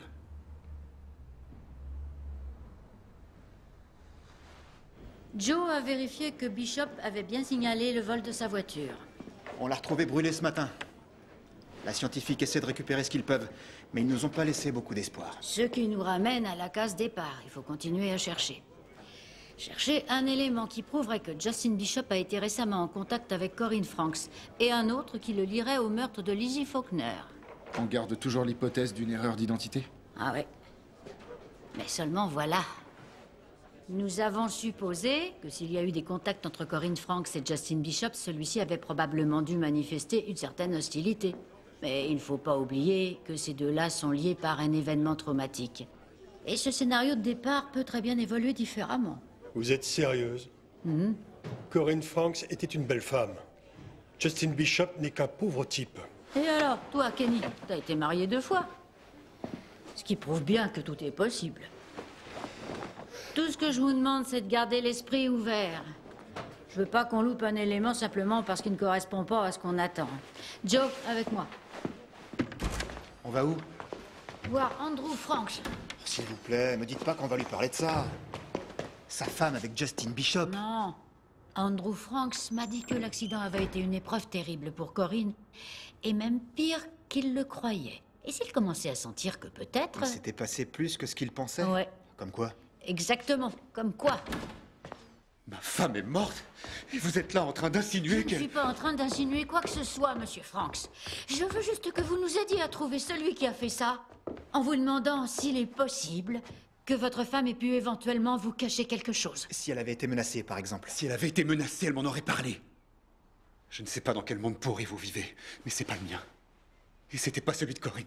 Joe a vérifié que Bishop avait bien signalé le vol de sa voiture. On l'a retrouvé brûlé ce matin. La scientifique essaie de récupérer ce qu'ils peuvent, mais ils nous ont pas laissé beaucoup d'espoir. Ce qui nous ramène à la case départ. Il faut continuer à chercher. Chercher un élément qui prouverait que Justin Bishop a été récemment en contact avec Corinne Franks, et un autre qui le lierait au meurtre de Lizzie Faulkner. On garde toujours l'hypothèse d'une erreur d'identité? Ah ouais. Mais seulement voilà. Nous avons supposé que s'il y a eu des contacts entre Corinne Franks et Justin Bishop, celui-ci avait probablement dû manifester une certaine hostilité. Mais il ne faut pas oublier que ces deux-là sont liés par un événement traumatique. Et ce scénario de départ peut très bien évoluer différemment. Vous êtes sérieuse? Mm-hmm. Corinne Franks était une belle femme. Justin Bishop n'est qu'un pauvre type. Et alors, toi, Kenny, t'as été marié deux fois. Ce qui prouve bien que tout est possible. Tout ce que je vous demande, c'est de garder l'esprit ouvert. Je veux pas qu'on loupe un élément simplement parce qu'il ne correspond pas à ce qu'on attend. Joe, avec moi. On va où? Voir Andrew Franks. S'il vous plaît, me dites pas qu'on va lui parler de ça. Sa femme avec Justin Bishop. Non. Andrew Franks m'a dit que l'accident avait été une épreuve terrible pour Corinne. Et même pire qu'il le croyait. Et s'il commençait à sentir que peut-être... Il s'était passé plus que ce qu'il pensait? Ouais. Comme quoi? Exactement. Comme quoi? Ma femme est morte et vous êtes là en train d'insinuer Je qu'elle... ne suis pas en train d'insinuer quoi que ce soit, monsieur Franks. Je veux juste que vous nous aidiez à trouver celui qui a fait ça, en vous demandant s'il est possible que votre femme ait pu éventuellement vous cacher quelque chose. Si elle avait été menacée, par exemple. Si elle avait été menacée, elle m'en aurait parlé. Je ne sais pas dans quel monde pourri vous vivez, mais c'est pas le mien. Et c'était pas celui de Corinne.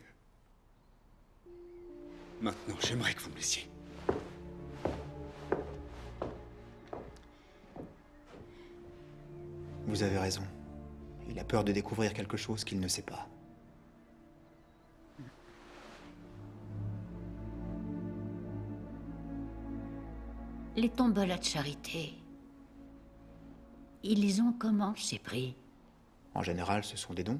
Maintenant, j'aimerais que vous me laissiez. Vous avez raison. Il a peur de découvrir quelque chose qu'il ne sait pas. Les tombolas de charité, ils les ont comment, ces prix? En général, ce sont des dons.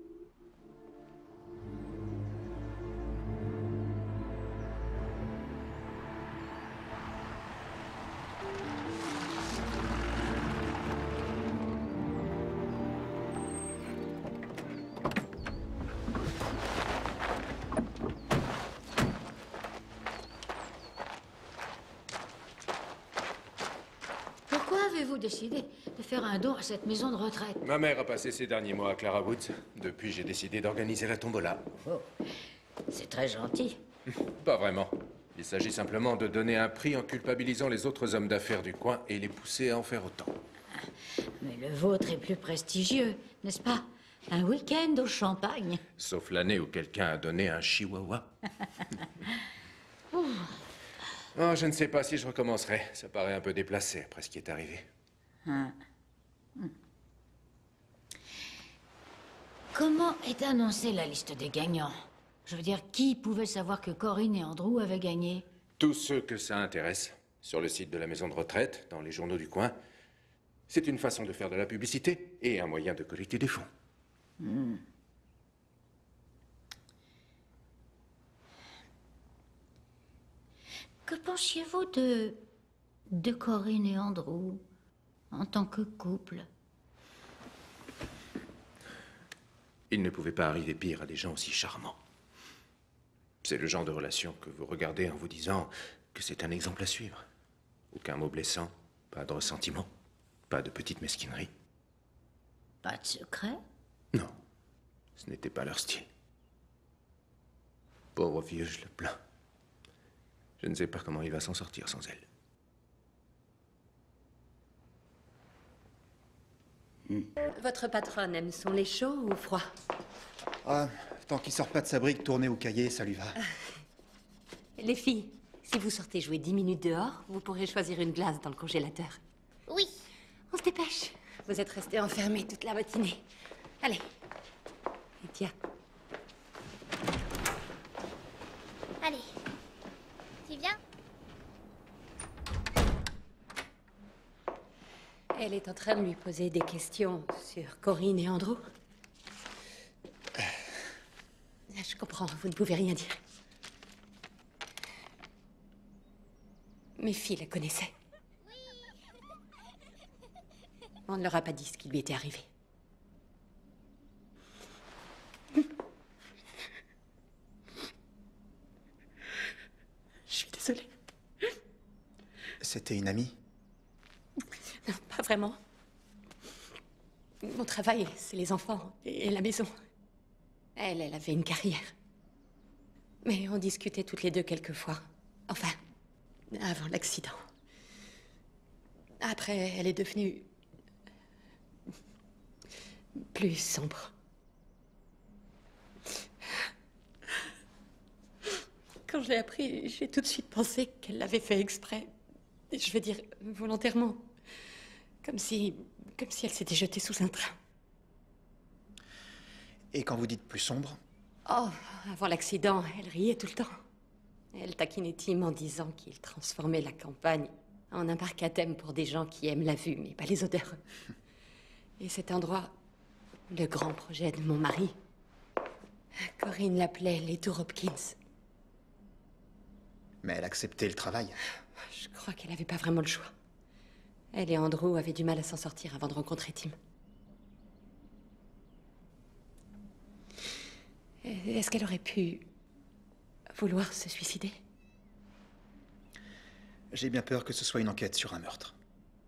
Avez-vous décidé de faire un don à cette maison de retraite? Ma mère a passé ses derniers mois à Clara Woods. Depuis, j'ai décidé d'organiser la tombola. Oh, c'est très gentil. Pas vraiment. Il s'agit simplement de donner un prix en culpabilisant les autres hommes d'affaires du coin et les pousser à en faire autant. Mais le vôtre est plus prestigieux, n'est-ce pas? Un week-end au champagne. Sauf l'année où quelqu'un a donné un chihuahua. Oh, je ne sais pas si je recommencerai. Ça paraît un peu déplacé après ce qui est arrivé. Ah. Comment est annoncée la liste des gagnants? Je veux dire, qui pouvait savoir que Corinne et Andrew avaient gagné? Tous ceux que ça intéresse. Sur le site de la maison de retraite, dans les journaux du coin. C'est une façon de faire de la publicité et un moyen de collecter des fonds. Hmm. Que pensiez-vous de... de Corinne et Andrew, en tant que couple? Il ne pouvait pas arriver pire à des gens aussi charmants. C'est le genre de relation que vous regardez en vous disant que c'est un exemple à suivre. Aucun mot blessant, pas de ressentiment, pas de petite mesquinerie. Pas de secret? Non, ce n'était pas leur style. Pauvre vieux, je le plains. Je ne sais pas comment il va s'en sortir sans elle. Votre patronne aime son lait chaud ou froid? Ah, tant qu'il sort pas de sa brique tournée au cahier, ça lui va. Les filles, si vous sortez jouer dix minutes dehors, vous pourrez choisir une glace dans le congélateur. Oui. On se dépêche. Vous êtes restés enfermés toute la matinée. Allez. Et tiens. Allez. Tu viens? Elle est en train de lui poser des questions sur Corinne et Andrew. Je comprends, vous ne pouvez rien dire. Mes filles la connaissaient. On ne leur a pas dit ce qui lui était arrivé. C'était une amie? Non, pas vraiment. Mon travail, c'est les enfants et la maison. Elle, elle avait une carrière. Mais on discutait toutes les deux quelquefois. Enfin, avant l'accident. Après, elle est devenue... plus sombre. Quand je l'ai appris, j'ai tout de suite pensé qu'elle l'avait fait exprès. Je veux dire, volontairement. Comme si... comme si elle s'était jetée sous un train. Et quand vous dites plus sombre? Oh, avant l'accident, elle riait tout le temps. Elle taquinait Tim en disant qu'il transformait la campagne en un parc à thème pour des gens qui aiment la vue, mais pas les odeurs. Et cet endroit, le grand projet de mon mari, Corinne l'appelait les Tours Hopkins. Mais elle acceptait le travail. Je crois qu'elle n'avait pas vraiment le choix. Elle et Andrew avaient du mal à s'en sortir avant de rencontrer Tim. Est-ce qu'elle aurait pu vouloir se suicider? J'ai bien peur que ce soit une enquête sur un meurtre.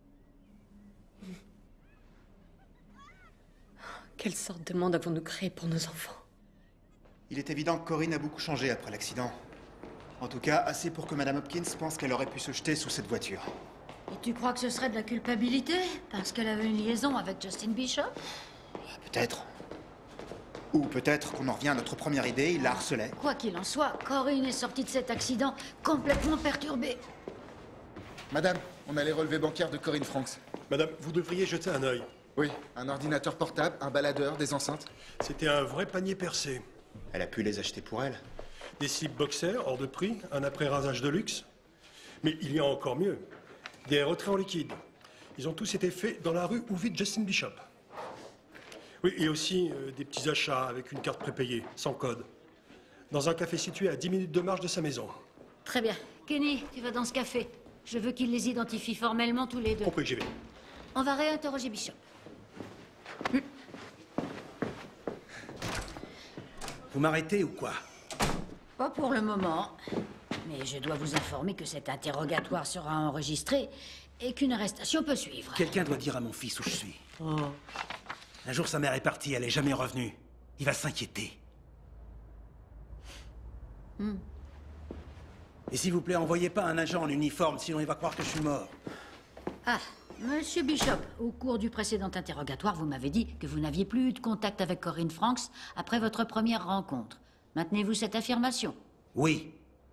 Quelle sorte de monde avons-nous créé pour nos enfants? Il est évident que Corinne a beaucoup changé après l'accident. En tout cas, assez pour que Madame Hopkins pense qu'elle aurait pu se jeter sous cette voiture. Et tu crois que ce serait de la culpabilité? Parce qu'elle avait une liaison avec Justin Bishop? Peut-être. Ou peut-être qu'on en revient à notre première idée, il la harcelait. Quoi qu'il en soit, Corinne est sortie de cet accident complètement perturbée. Madame, on a les relevés bancaires de Corinne Franks. Madame, vous devriez jeter un œil. Oui, un ordinateur portable, un baladeur, des enceintes. C'était un vrai panier percé. Elle a pu les acheter pour elle. Des slips boxers hors de prix, un après-rasage de luxe. Mais il y a encore mieux. Des retraits en liquide. Ils ont tous été faits dans la rue où vit Justin Bishop. Oui, et aussi euh, des petits achats avec une carte prépayée, sans code. Dans un café situé à dix minutes de marche de sa maison. Très bien. Kenny, tu vas dans ce café. Je veux qu'il les identifie formellement tous les deux. Compris, j'y vais. On va réinterroger Bishop. Vous m'arrêtez ou quoi? Pas pour le moment. Mais je dois vous informer que cet interrogatoire sera enregistré et qu'une arrestation peut suivre. Quelqu'un doit dire à mon fils où je suis. Oh. Un jour, sa mère est partie, elle est jamais revenue. Il va s'inquiéter. Hmm. Et s'il vous plaît, envoyez pas un agent en uniforme, sinon il va croire que je suis mort. Ah, Monsieur Bishop, au cours du précédent interrogatoire, vous m'avez dit que vous n'aviez plus eu de contact avec Corinne Franks après votre première rencontre. Maintenez-vous cette affirmation? Oui.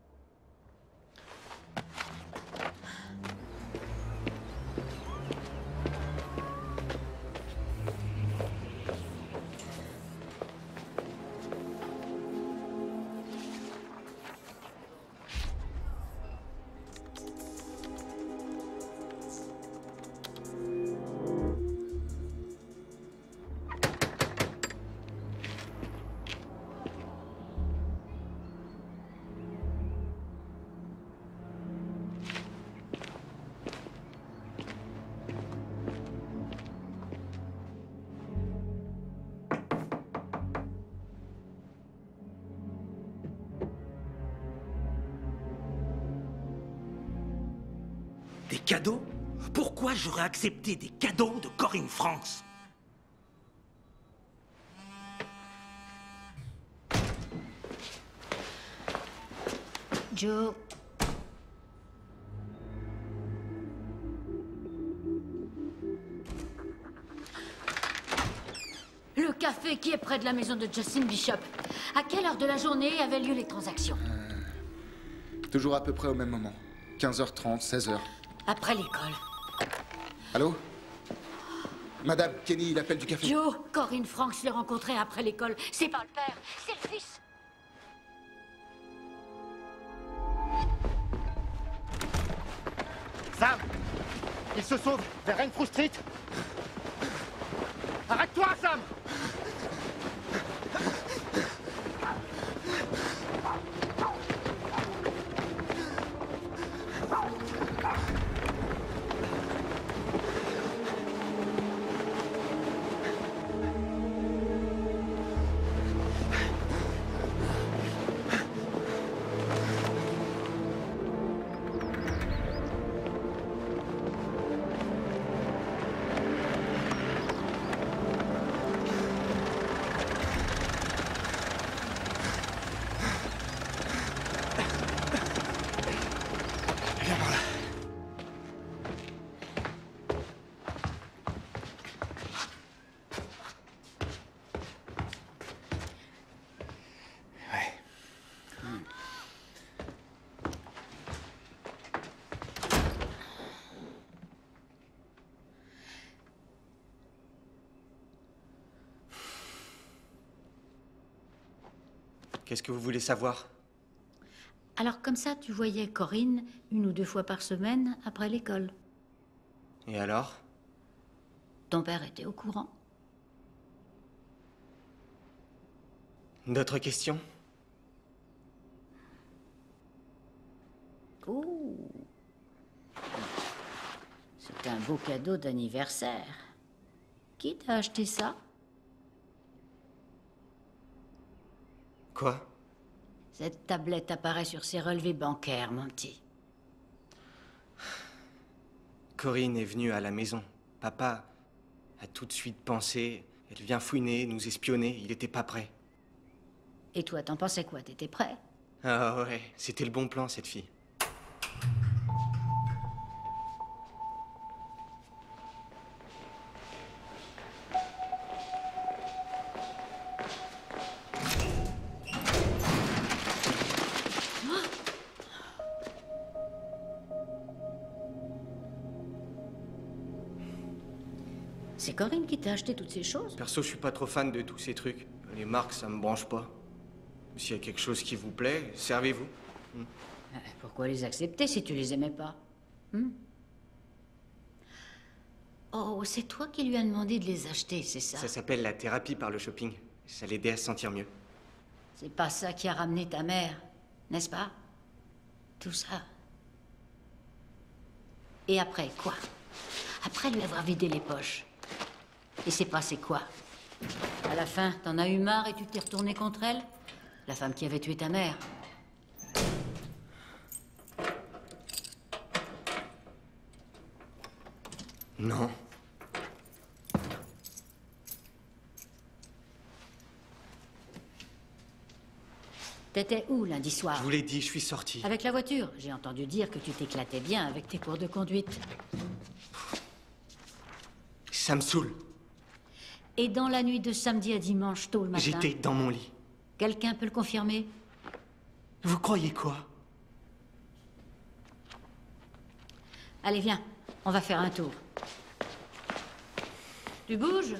Des cadeaux? Pourquoi j'aurais accepté des cadeaux de Corinne Franks? Joe. Le café qui est près de la maison de Justin Bishop. À quelle heure de la journée avaient lieu les transactions? euh, Toujours à peu près au même moment. quinze heures trente, seize heures. Après l'école. Allô? Madame, Kenny, il appelle du café. Joe, Corinne Franks l'a rencontré après l'école. C'est pas le père, c'est le fils. Sam! Il se sauve vers Renfrew Street. Arrête-toi, Sam! Qu'est-ce que vous voulez savoir? Alors comme ça, tu voyais Corinne une ou deux fois par semaine après l'école. Et alors? Ton père était au courant? D'autres questions? Ouh. C'est un beau cadeau d'anniversaire. Qui t'a acheté ça? Quoi? Cette tablette apparaît sur ses relevés bancaires, mon petit. Corinne est venue à la maison. Papa a tout de suite pensé. Elle vient fouiner, nous espionner. Il était pas prêt. Et toi, t'en pensais quoi? T'étais prêt? Ah ouais, c'était le bon plan, cette fille. C'est Corinne qui t'a acheté toutes ces choses? Perso, je suis pas trop fan de tous ces trucs. Les marques, ça me branche pas. S'il y a quelque chose qui vous plaît, servez-vous. Hmm. Pourquoi les accepter si tu les aimais pas? Hmm? Oh, c'est toi qui lui as demandé de les acheter, c'est ça? Ça s'appelle la thérapie par le shopping. Ça l'aidait à se sentir mieux. C'est pas ça qui a ramené ta mère, n'est-ce pas? Tout ça. Et après, quoi? Après lui avoir vidé les poches. Et c'est passé quoi? À la fin, t'en as eu marre et tu t'es retourné contre elle? La femme qui avait tué ta mère. Non. T'étais où lundi soir? Je vous l'ai dit, je suis sorti. Avec la voiture. J'ai entendu dire que tu t'éclatais bien avec tes cours de conduite. Ça me saoule. Et dans la nuit de samedi à dimanche, tôt le matin? J'étais dans mon lit. Quelqu'un peut le confirmer? Vous croyez quoi? Allez, viens. On va faire un tour. Tu bouges?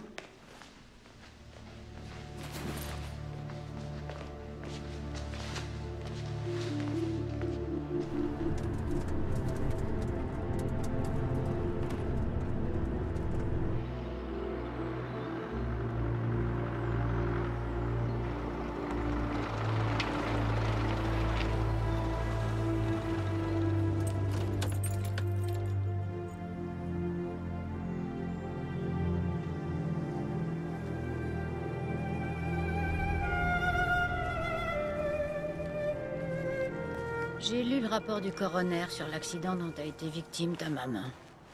J'ai lu le rapport du coroner sur l'accident dont a été victime ta maman.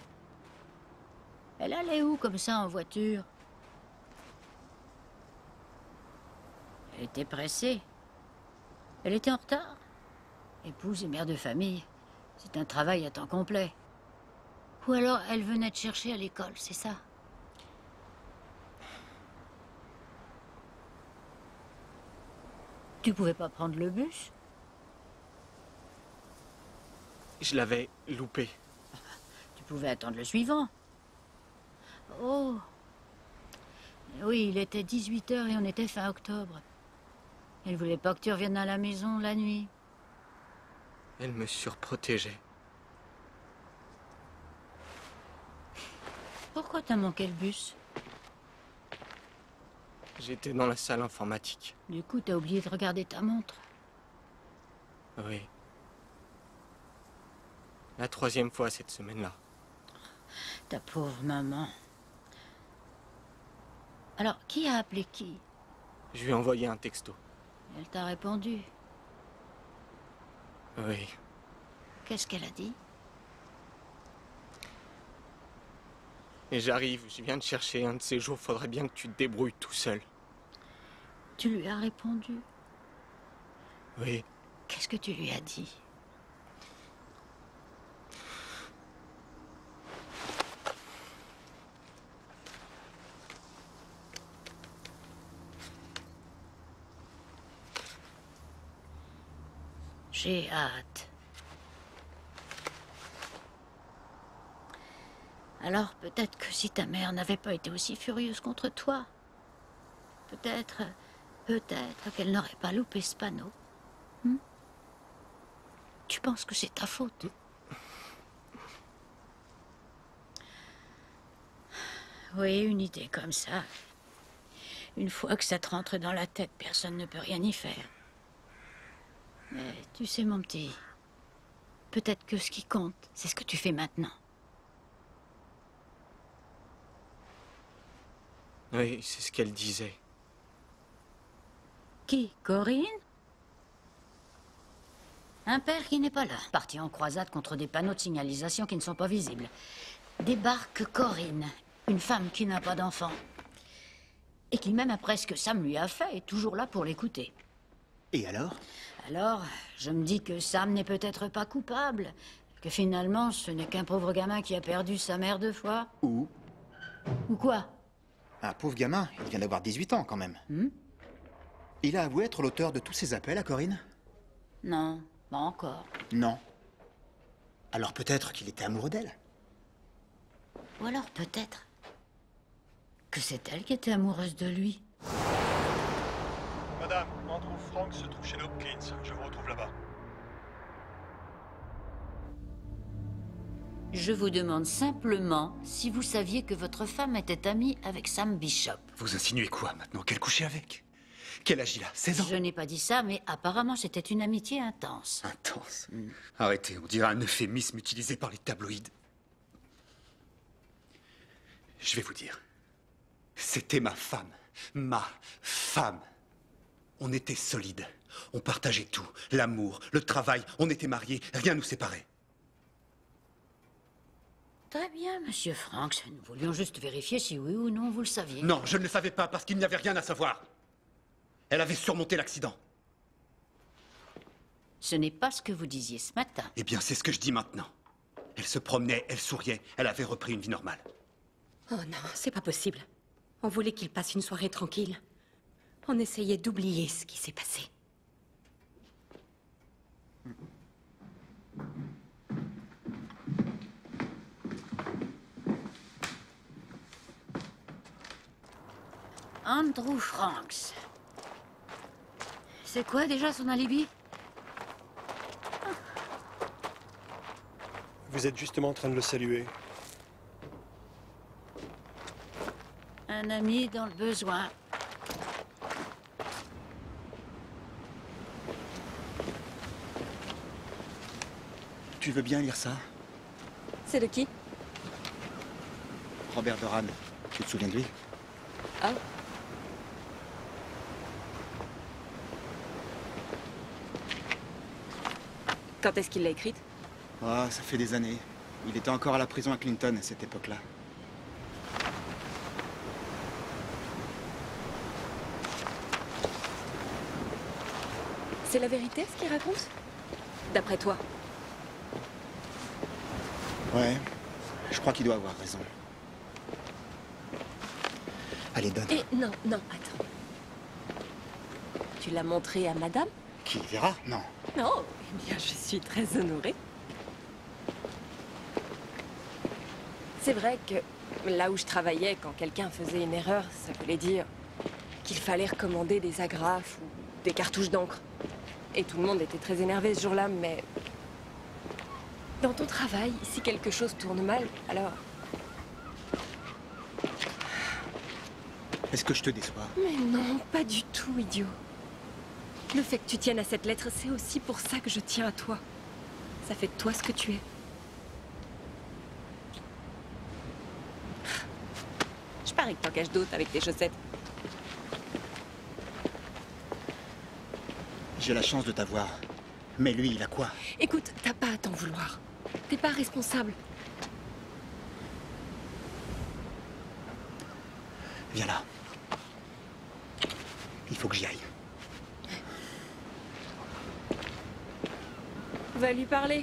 Elle allait où comme ça en voiture? Elle était pressée. Elle était en retard. Épouse et mère de famille, c'est un travail à temps complet. Ou alors elle venait te chercher à l'école, c'est ça? Tu pouvais pas prendre le bus? Je l'avais loupé. Tu pouvais attendre le suivant. Oh. Oui, il était dix-huit heures et on était fin octobre. Elle voulait pas que tu reviennes à la maison la nuit. Elle me surprotégeait. Pourquoi t'as manqué le bus? J'étais dans la salle informatique. Du coup, t'as oublié de regarder ta montre. Oui. La troisième fois cette semaine-là. Ta pauvre maman. Alors, qui a appelé qui? Je lui ai envoyé un texto. Elle t'a répondu. Oui. Qu'est-ce qu'elle a dit? Et j'arrive, je viens de chercher. Un de ces jours, faudrait bien que tu te débrouilles tout seul. Tu lui as répondu? Oui. Qu'est-ce que tu lui as dit? J'ai hâte. Alors peut-être que si ta mère n'avait pas été aussi furieuse contre toi, peut-être Peut-être qu'elle n'aurait pas loupé ce panneau. Hmm? Tu penses que c'est ta faute? Oui, une idée comme ça. Une fois que ça te rentre dans la tête, personne ne peut rien y faire. Mais tu sais, mon petit, peut-être que ce qui compte, c'est ce que tu fais maintenant. Oui, c'est ce qu'elle disait. Qui? Corinne? Un père qui n'est pas là, parti en croisade contre des panneaux de signalisation qui ne sont pas visibles. Débarque Corinne, une femme qui n'a pas d'enfant. Et qui, même après ce que Sam lui a fait, est toujours là pour l'écouter. Et alors? Alors, je me dis que Sam n'est peut-être pas coupable. Que finalement, ce n'est qu'un pauvre gamin qui a perdu sa mère deux fois. Ou? Ou quoi? Un pauvre gamin, il vient d'avoir dix-huit ans quand même. Hmm? Il a avoué être l'auteur de tous ces appels à Corinne? Non, pas encore. Non. Alors peut-être qu'il était amoureux d'elle? Ou alors peut-être que c'est elle qui était amoureuse de lui. Madame, Andrew Frank se trouve chez les Hopkins. Je vous retrouve là-bas. Je vous demande simplement si vous saviez que votre femme était amie avec Sam Bishop. Vous insinuez quoi maintenant? Qu'elle couchait avec? Quel âge il a? seize ans? Je n'ai pas dit ça, mais apparemment c'était une amitié intense. Intense? Arrêtez, on dirait un euphémisme utilisé par les tabloïds. Je vais vous dire. C'était ma femme. Ma femme. On était solides. On partageait tout. L'amour, le travail, on était mariés. Rien nous séparait. Très bien, monsieur Franks. Nous voulions juste vérifier si oui ou non vous le saviez. Non, je ne le savais pas parce qu'il n'y avait rien à savoir. Elle avait surmonté l'accident. Ce n'est pas ce que vous disiez ce matin. Eh bien, c'est ce que je dis maintenant. Elle se promenait, elle souriait, elle avait repris une vie normale. Oh non, c'est pas possible. On voulait qu'il passe une soirée tranquille. On essayait d'oublier ce qui s'est passé. Andrew Franks. C'est quoi déjà son alibi? Vous êtes justement en train de le saluer. Un ami dans le besoin. Tu veux bien lire ça? C'est de qui? Robert Doran. Tu te souviens de lui? Ah. Quand est-ce qu'il l'a écrite? Ah, ça fait des années. Il était encore à la prison à Clinton à cette époque-là. C'est la vérité ce qu'il raconte? D'après toi? Ouais, je crois qu'il doit avoir raison. Allez, donne. Et non, non, attends. Tu l'as montré à madame? Qui verra? Non. Non, eh bien, je suis très honorée. C'est vrai que là où je travaillais, quand quelqu'un faisait une erreur, ça voulait dire qu'il fallait recommander des agrafes ou des cartouches d'encre. Et tout le monde était très énervé ce jour-là, mais... Dans ton travail, si quelque chose tourne mal, alors... Est-ce que je te déçois? Mais non, pas du tout, idiot. Le fait que tu tiennes à cette lettre, c'est aussi pour ça que je tiens à toi. Ça fait de toi ce que tu es. Je parie que t'en caches d'autres avec tes chaussettes. J'ai la chance de t'avoir. Mais lui, il a quoi? Écoute, t'as pas à t'en vouloir. T'es pas responsable. Viens là. Il faut que j'y aille. Va lui parler.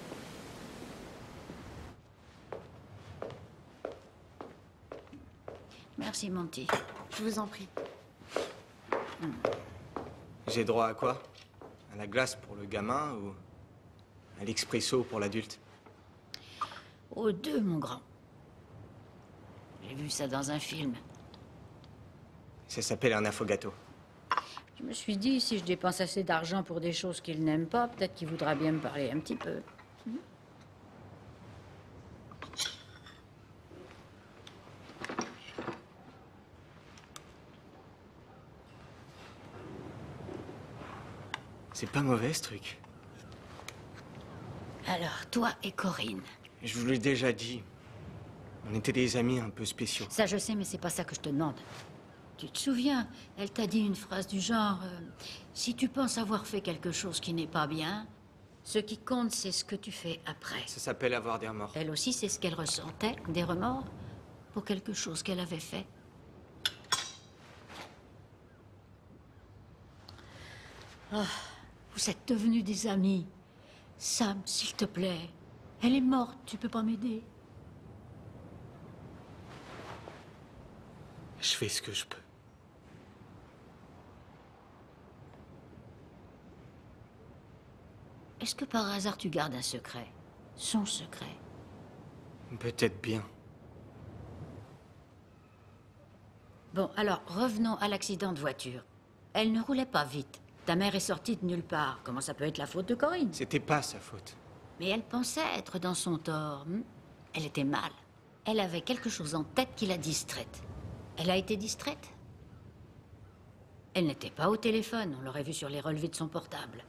Merci, mon petit. Je vous en prie. J'ai droit à quoi? À la glace pour le gamin ou à l'expresso pour l'adulte? Aux deux, mon grand. J'ai vu ça dans un film. Ça s'appelle un affogato. Je me suis dit, si je dépense assez d'argent pour des choses qu'il n'aime pas, peut-être qu'il voudra bien me parler un petit peu. C'est pas mauvais, ce truc. Alors, toi et Corinne. Je vous l'ai déjà dit. On était des amis un peu spéciaux. Ça, je sais, mais c'est pas ça que je te demande. Tu te souviens, elle t'a dit une phrase du genre euh, si tu penses avoir fait quelque chose qui n'est pas bien, ce qui compte, c'est ce que tu fais après. Ça s'appelle avoir des remords. Elle aussi, c'est ce qu'elle ressentait, des remords, pour quelque chose qu'elle avait fait. Oh, vous êtes devenus des amis. Sam, s'il te plaît. Elle est morte, tu peux pas m'aider. Je fais ce que je peux. Est-ce que par hasard tu gardes un secret? Son secret? Peut-être bien. Bon, alors, revenons à l'accident de voiture. Elle ne roulait pas vite. Ta mère est sortie de nulle part. Comment ça peut être la faute de Corinne? C'était pas sa faute. Mais elle pensait être dans son tort. Hmm? Elle était mal. Elle avait quelque chose en tête qui l'a distraite. Elle a été distraite? Elle n'était pas au téléphone. On l'aurait vu sur les relevés de son portable.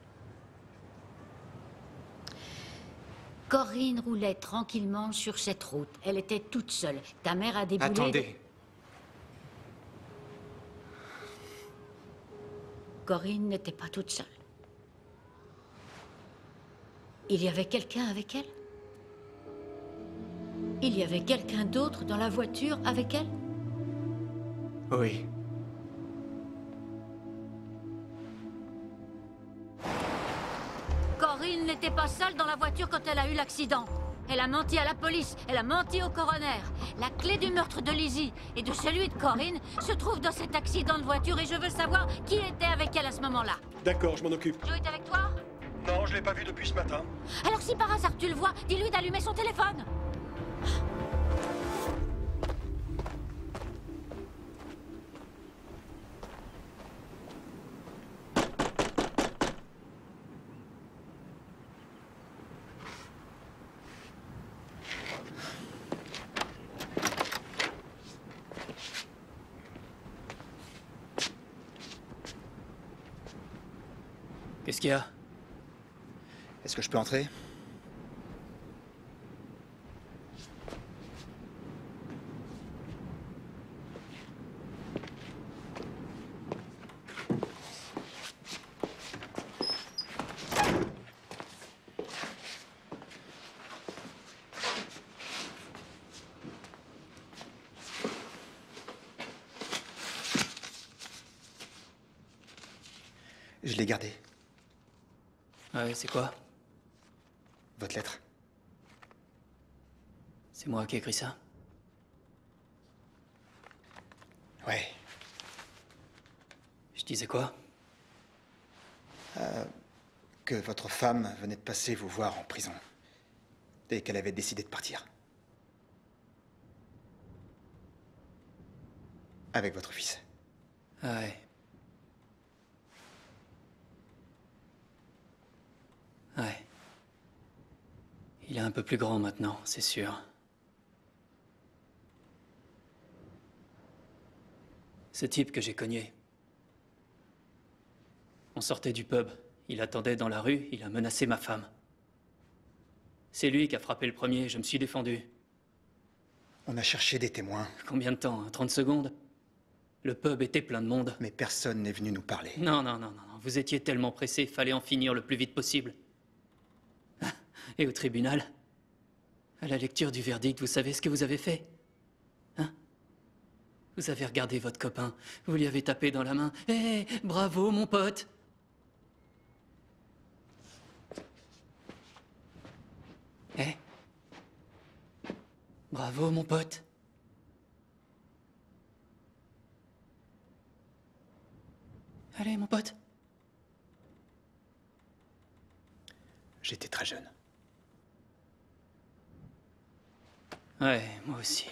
Corinne roulait tranquillement sur cette route. Elle était toute seule. Ta mère a déboulé... Attendez. De... Corinne n'était pas toute seule. Il y avait quelqu'un avec elle? Il y avait quelqu'un d'autre dans la voiture avec elle? Oui. Corinne n'était pas seule dans la voiture quand elle a eu l'accident. Elle a menti à la police, elle a menti au coroner. La clé du meurtre de Lizzie et de celui de Corinne se trouve dans cet accident de voiture et je veux savoir qui était avec elle à ce moment-là. D'accord, je m'en occupe. Joe est avec toi? Non, je l'ai pas vu depuis ce matin. Alors si par hasard tu le vois, dis-lui d'allumer son téléphone. Qu'est-ce qu'il y a? Est-ce que je peux entrer? Je l'ai gardé. Ah ouais, c'est quoi? Votre lettre. C'est moi qui ai écrit ça? Ouais. Je disais quoi? Euh, que votre femme venait de passer vous voir en prison. Et qu'elle avait décidé de partir. Avec votre fils. Ah ouais. Ouais. Il est un peu plus grand maintenant, c'est sûr. Ce type que j'ai cogné. On sortait du pub. Il attendait dans la rue, il a menacé ma femme. C'est lui qui a frappé le premier, je me suis défendu. On a cherché des témoins. Combien de temps? trente secondes? Le pub était plein de monde. Mais personne n'est venu nous parler. Non, non, non, non, non. Vous étiez tellement pressé, fallait en finir le plus vite possible. Et au tribunal, à la lecture du verdict, vous savez ce que vous avez fait? Hein? Vous avez regardé votre copain, vous lui avez tapé dans la main. Hé, hey, bravo, mon pote! Hé? Hey. Bravo, mon pote! Allez, mon pote! J'étais très jeune. Ouais, moi aussi.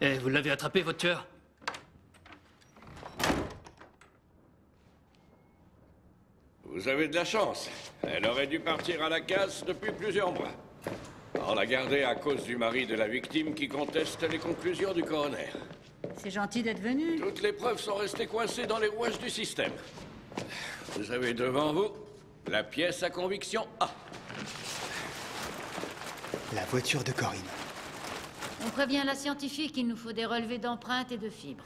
Eh, vous l'avez attrapé, votre tueur? Vous avez de la chance. Elle aurait dû partir à la casse depuis plusieurs mois. On l'a gardée à cause du mari de la victime qui conteste les conclusions du coroner. C'est gentil d'être venu. Toutes les preuves sont restées coincées dans les rouages du système. Vous avez devant vous la pièce à conviction A. La voiture de Corinne. On prévient la scientifique qu'il nous faut des relevés d'empreintes et de fibres.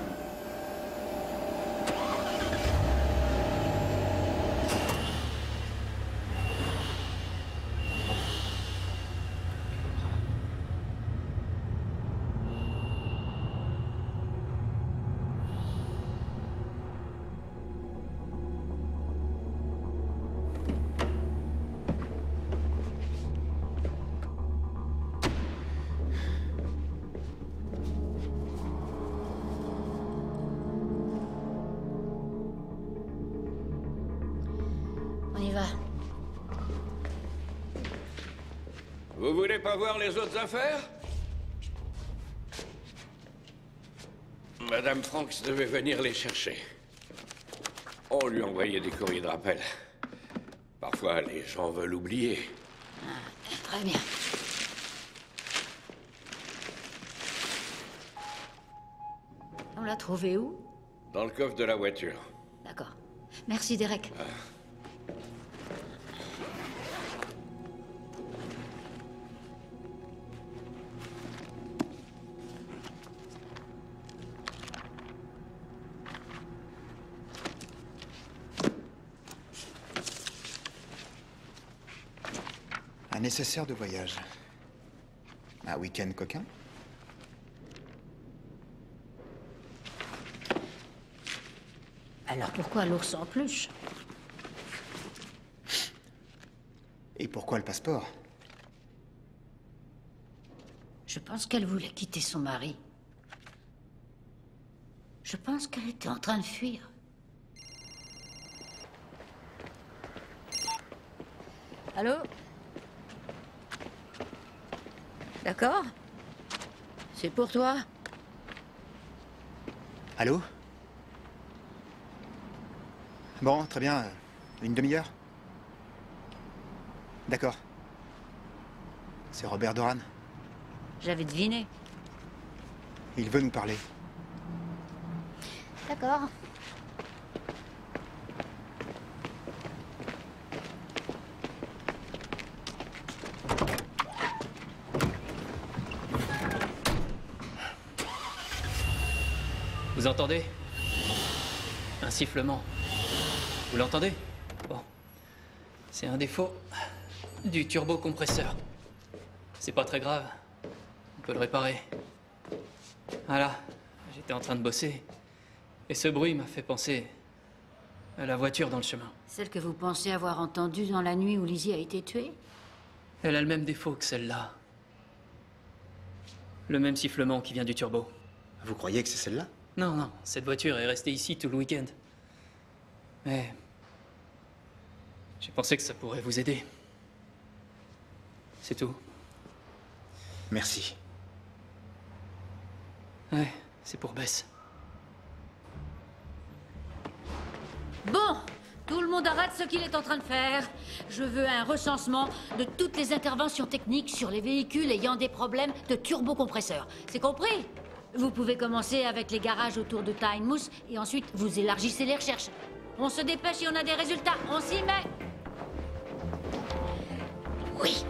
Vous voulez pas voir les autres affaires? Madame Franks devait venir les chercher. On lui envoyait des courriers de rappel. Parfois, les gens veulent oublier. Ah, très bien. On l'a trouvé où? Dans le coffre de la voiture. D'accord. Merci, Derek. Ah. Un nécessaire de voyage. Un week-end coquin? Alors pourquoi l'ours en peluche? Et pourquoi le passeport? Je pense qu'elle voulait quitter son mari. Je pense qu'elle était en train de fuir. Allô? D'accord? C'est pour toi. Allô? Bon, très bien. Une demi-heure? D'accord. C'est Robert Doran. J'avais deviné. Il veut nous parler. D'accord. Vous entendez? Un sifflement. Vous l'entendez? Bon. C'est un défaut du turbocompresseur. C'est pas très grave. On peut le réparer. Voilà. J'étais en train de bosser. Et ce bruit m'a fait penser à la voiture dans le chemin. Celle que vous pensez avoir entendue dans la nuit où Lizzie a été tuée? Elle a le même défaut que celle-là. Le même sifflement qui vient du turbo. Vous croyez que c'est celle-là? Non, non, cette voiture est restée ici tout le week-end. Mais... j'ai pensé que ça pourrait vous aider. C'est tout. Merci. Ouais, c'est pour Bess. Bon, tout le monde arrête ce qu'il est en train de faire. Je veux un recensement de toutes les interventions techniques sur les véhicules ayant des problèmes de turbocompresseur. C'est compris? Vous pouvez commencer avec les garages autour de Tynemouth et ensuite vous élargissez les recherches. On se dépêche et on a des résultats. On s'y met. Oui.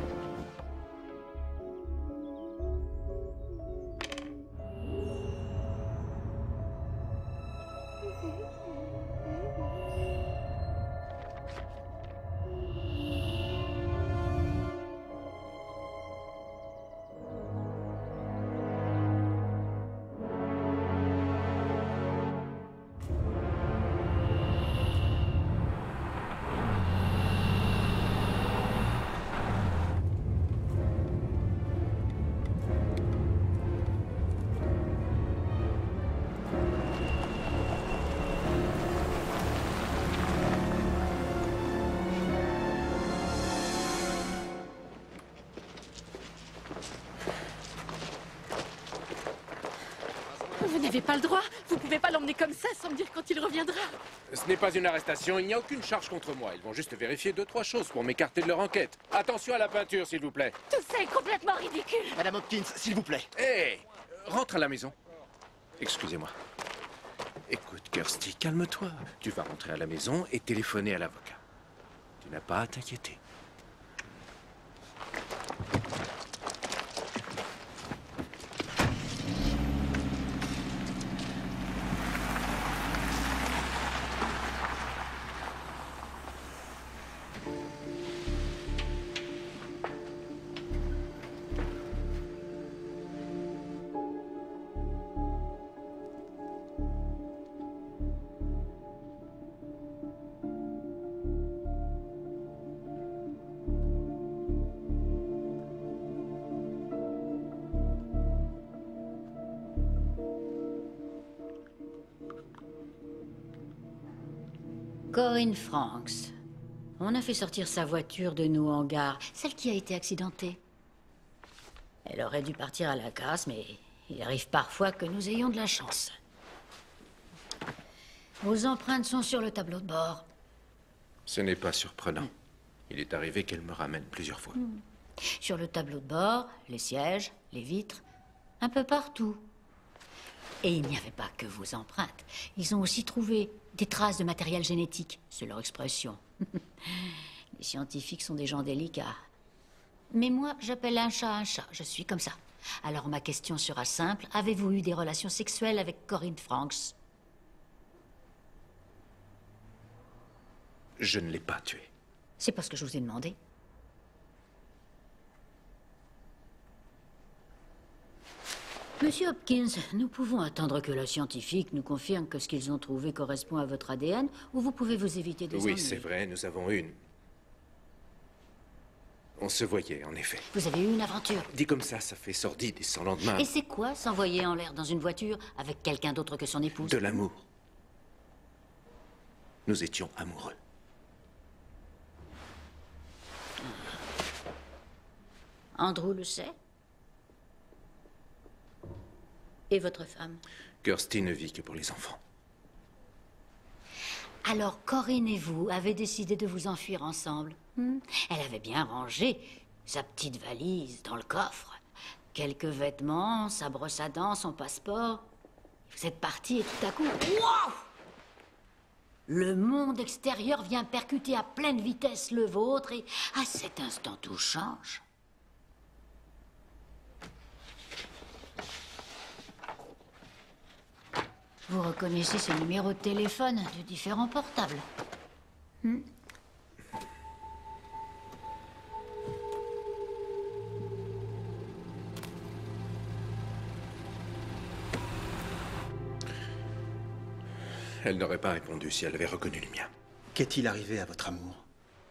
Vous n'avez pas le droit. Vous pouvez pas l'emmener comme ça sans me dire quand il reviendra. Ce n'est pas une arrestation, il n'y a aucune charge contre moi. Ils vont juste vérifier deux, trois choses pour m'écarter de leur enquête. Attention à la peinture, s'il vous plaît. Tout ça est complètement ridicule. Madame Hopkins, s'il vous plaît. Hé, rentre à la maison. Excusez-moi. Écoute, Kirsty, calme-toi. Tu vas rentrer à la maison et téléphoner à l'avocat. Tu n'as pas à t'inquiéter. Corinne Franks. On a fait sortir sa voiture de nos hangars, celle qui a été accidentée. Elle aurait dû partir à la casse, mais il arrive parfois que nous ayons de la chance. Vos empreintes sont sur le tableau de bord. Ce n'est pas surprenant. Il est arrivé qu'elle me ramène plusieurs fois. Hmm. Sur le tableau de bord, les sièges, les vitres, un peu partout. Et il n'y avait pas que vos empreintes. Ils ont aussi trouvé des traces de matériel génétique, c'est leur expression. Les scientifiques sont des gens délicats. Mais moi, j'appelle un chat un chat, je suis comme ça. Alors ma question sera simple, avez-vous eu des relations sexuelles avec Corinne Franks? Je ne l'ai pas tuée. C'est pas ce que je vous ai demandé. Monsieur Hopkins, nous pouvons attendre que la scientifique nous confirme que ce qu'ils ont trouvé correspond à votre A D N, ou vous pouvez vous éviter des ennuis. Oui, c'est vrai, nous avons une. On se voyait, en effet. Vous avez eu une aventure. Dit comme ça, ça fait sordide et sans lendemain. Et c'est quoi s'envoyer en l'air dans une voiture avec quelqu'un d'autre que son épouse? De l'amour. Nous étions amoureux. Andrew le sait? Et votre femme? Kirsty ne vit que pour les enfants. Alors Corinne et vous avez décidé de vous enfuir ensemble. Hmm? Elle avait bien rangé sa petite valise dans le coffre. Quelques vêtements, sa brosse à dents, son passeport. Vous êtes partis et tout à coup... Wow! Le monde extérieur vient percuter à pleine vitesse le vôtre et à cet instant tout change. Vous reconnaissez ce numéro de téléphone de différents portables. Hmm? Elle n'aurait pas répondu si elle avait reconnu le mien. Qu'est-il arrivé à votre amour?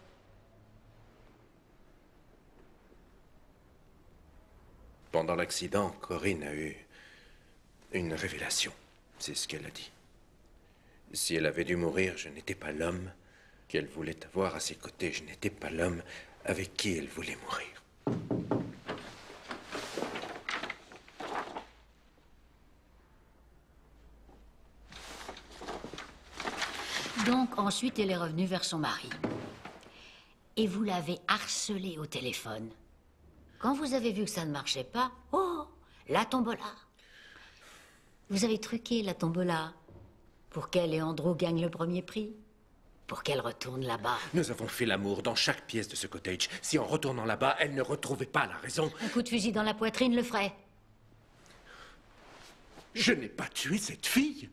Pendant l'accident, Corinne a eu une révélation. C'est ce qu'elle a dit. Si elle avait dû mourir, je n'étais pas l'homme qu'elle voulait avoir à ses côtés. Je n'étais pas l'homme avec qui elle voulait mourir. Donc, ensuite, elle est revenue vers son mari. Et vous l'avez harcelé au téléphone. Quand vous avez vu que ça ne marchait pas, oh, la tombola. Vous avez truqué la tombola pour qu'elle et Andrew gagnent le premier prix. Pour qu'elle retourne là-bas. Nous avons fait l'amour dans chaque pièce de ce cottage. Si en retournant là-bas, elle ne retrouvait pas la raison... Un coup de fusil dans la poitrine le ferait. Je n'ai pas tué cette fille.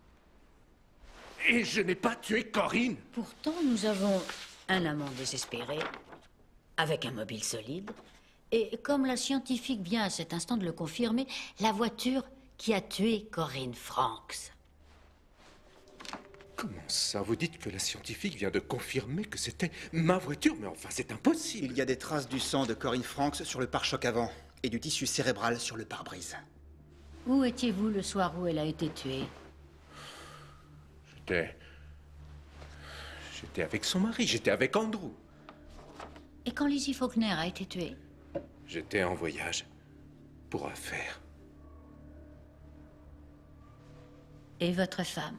Et je n'ai pas tué Corinne. Pourtant, nous avons un amant désespéré, avec un mobile solide. Et comme la scientifique vient à cet instant de le confirmer, la voiture qui a tué Corinne Franks. Comment ça? Vous dites que la scientifique vient de confirmer que c'était ma voiture? Mais enfin, c'est impossible. Il y a des traces du sang de Corinne Franks sur le pare-choc avant et du tissu cérébral sur le pare-brise. Où étiez-vous le soir où elle a été tuée? J'étais... J'étais avec son mari, j'étais avec Andrew. Et quand Lizzie Faulkner a été tuée? J'étais en voyage pour affaires. Et votre femme?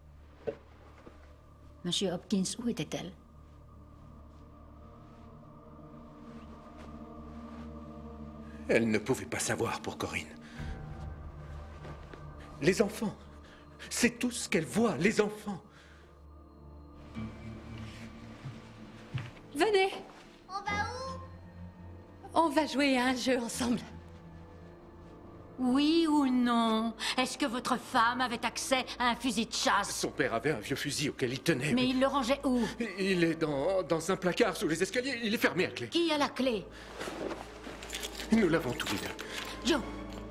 Monsieur Hopkins, où était-elle? Elle ne pouvait pas savoir pour Corinne. Les enfants. C'est tout ce qu'elle voit, les enfants. Venez, On va où? on va jouer à un jeu ensemble. Oui ou non? Est-ce que votre femme avait accès à un fusil de chasse? Son père avait un vieux fusil auquel il tenait. Mais il le rangeait où? Il est dans, dans un placard sous les escaliers. Il est fermé à clé. Qui a la clé? Nous l'avons tous les deux. Joe.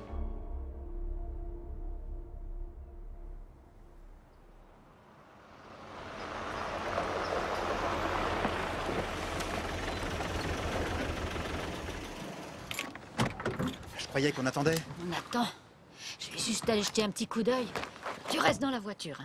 Je croyais qu'on attendait. On attend. Je vais juste aller jeter un petit coup d'œil. Tu restes dans la voiture.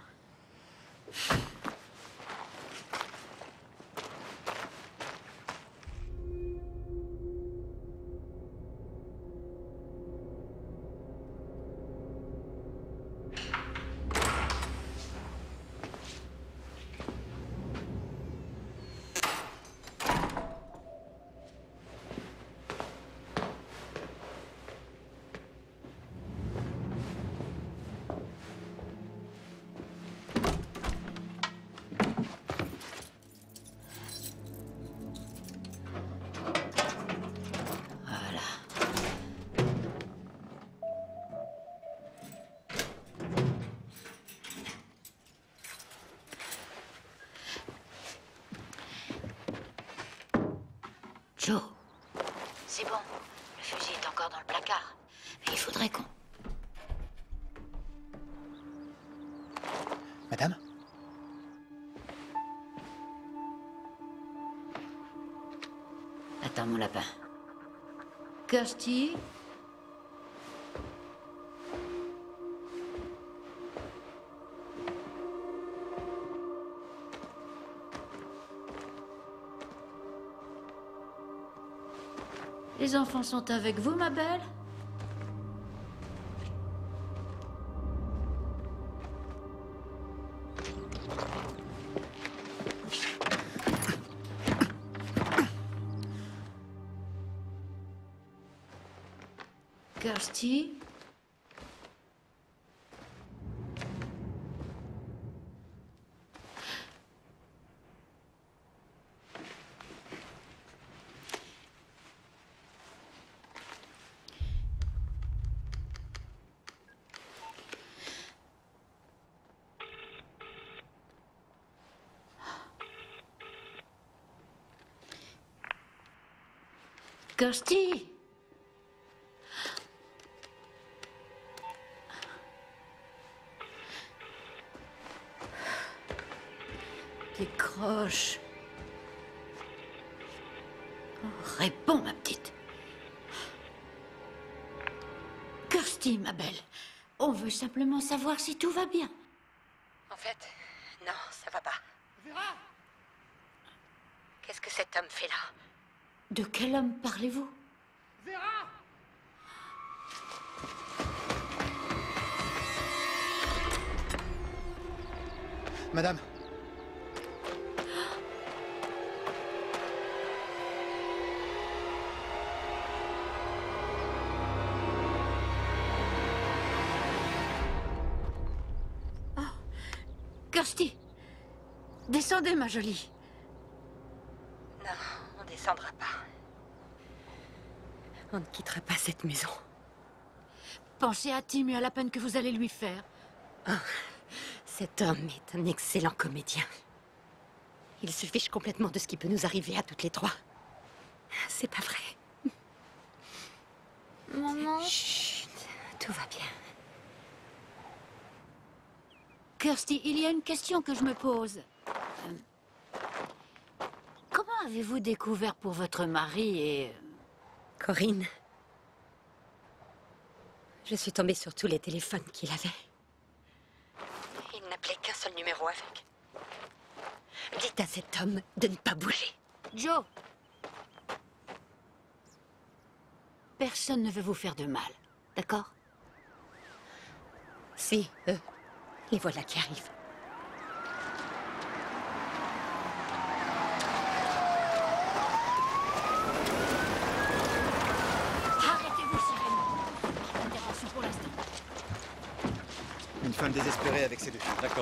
Joe, c'est bon. Le fusil est encore dans le placard. Mais il faudrait qu'on... Madame? Attends, mon lapin. Kirsty? Les enfants sont avec vous, ma belle? Kirsty? Kirsty? Décroche. Oh, réponds, ma petite. Kirsty, ma belle. On veut simplement savoir si tout va bien. En fait, non, ça va pas. Qu'est-ce que cet homme fait là? De quel homme parlez-vous? Madame? Oh, Kirsty, descendez, ma jolie. Non, on descendra pas. On ne quittera pas cette maison. Pensez à Tim et à la peine que vous allez lui faire. Oh, cet homme est un excellent comédien. Il se fiche complètement de ce qui peut nous arriver à toutes les trois. C'est pas vrai. Maman? Chut, tout va bien. Kirsty, il y a une question que je me pose. Euh, comment avez-vous découvert pour votre mari et... Corinne. Je suis tombée sur tous les téléphones qu'il avait. Il n'appelait qu'un seul numéro avec. Dites à cet homme de ne pas bouger. Joe! Personne ne veut vous faire de mal, d'accord? Si, eux. Les voilà qui arrivent. Arrêtez-vous, sirène. Pas d'intervention pour l'instant. Une femme désespérée avec ses deux filles. D'accord.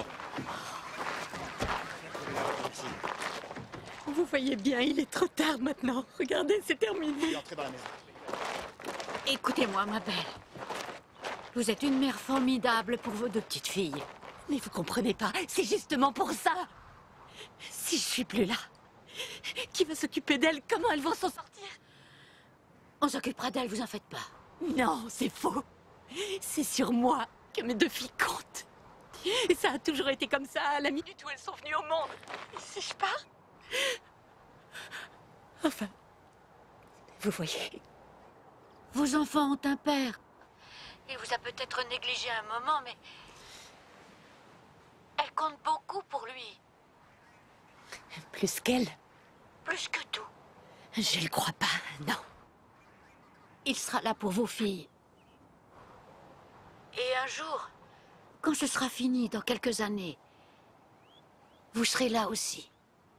Vous voyez bien, il est trop tard maintenant. Regardez, c'est terminé. Entrez dans la maison. Écoutez-moi, ma belle. Vous êtes une mère formidable pour vos deux petites filles. Mais vous comprenez pas, c'est justement pour ça. Si je suis plus là, qui va s'occuper d'elles? Comment elles vont s'en sortir? On s'occupera d'elles, vous en faites pas. Non, c'est faux. C'est sur moi que mes deux filles comptent. Et ça a toujours été comme ça, à la minute où elles sont venues au monde. Et si je pars? Enfin, vous voyez. Vos enfants ont un père. Il vous a peut-être négligé un moment, mais... elle compte beaucoup pour lui. Plus qu'elle? Plus que tout. Je le crois pas, non. Il sera là pour vos filles. Et un jour, quand ce sera fini, dans quelques années, vous serez là aussi.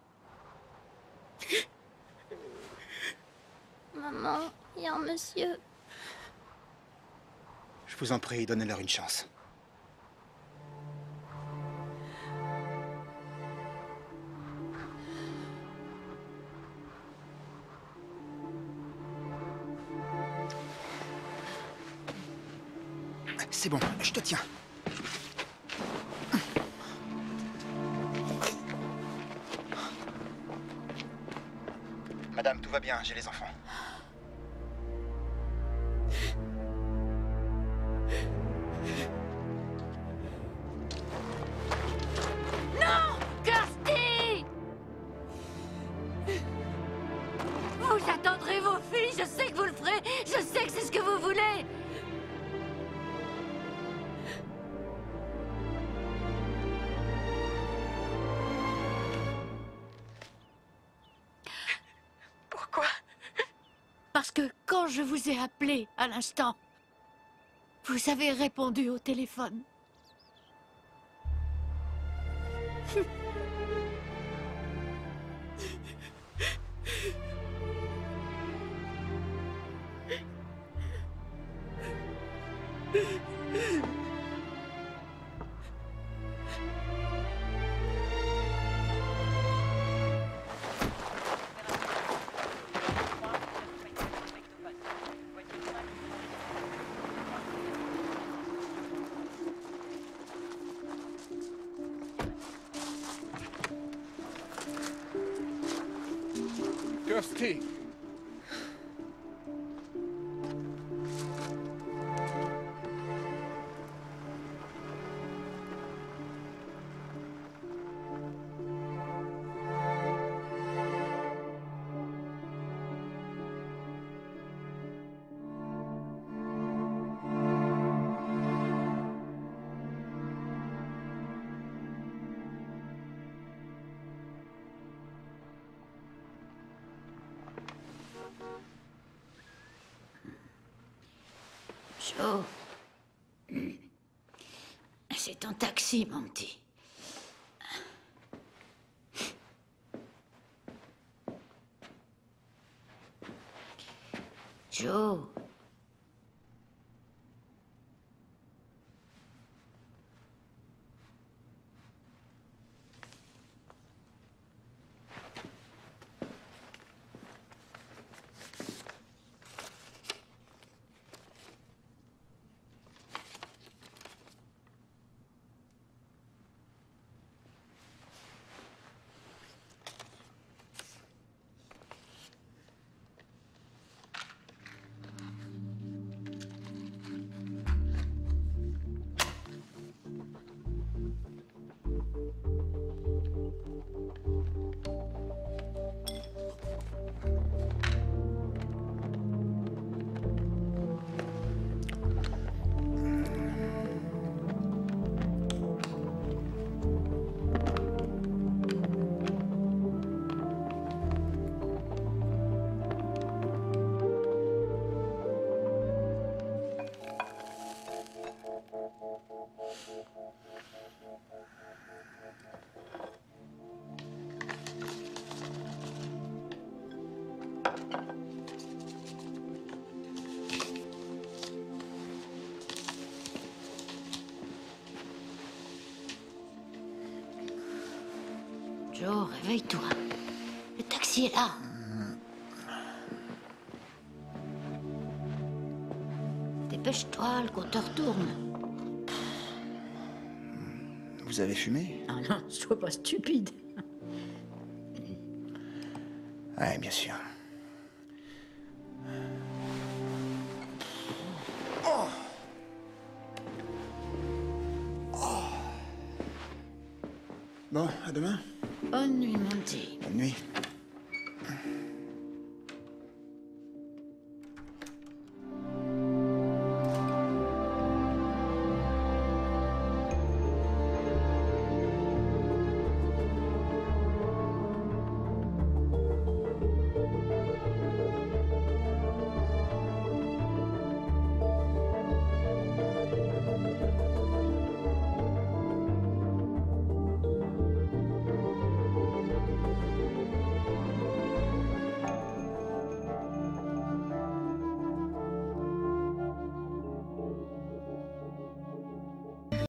Maman, il y a un monsieur. Je vous en prie, donnez-leur une chance. C'est bon, je te tiens. Madame, tout va bien, j'ai les enfants. Non, Kirsty! Vous attendrez vos filles, je sais que vous le ferez, je sais que c'est ce que vous voulez. Pourquoi? Parce que quand je vous ai appelé à l'instant, vous avez répondu au téléphone. Kirsty! Joe. C'est ton taxi, mon petit. Joe. Joe, réveille-toi. Le taxi est là. Dépêche-toi, le compteur tourne. Vous avez fumé? Ah non, sois pas stupide. Ouais, bien sûr. Oh. Oh. Bon, à demain. Bonne nuit, mon petit. Bonne nuit.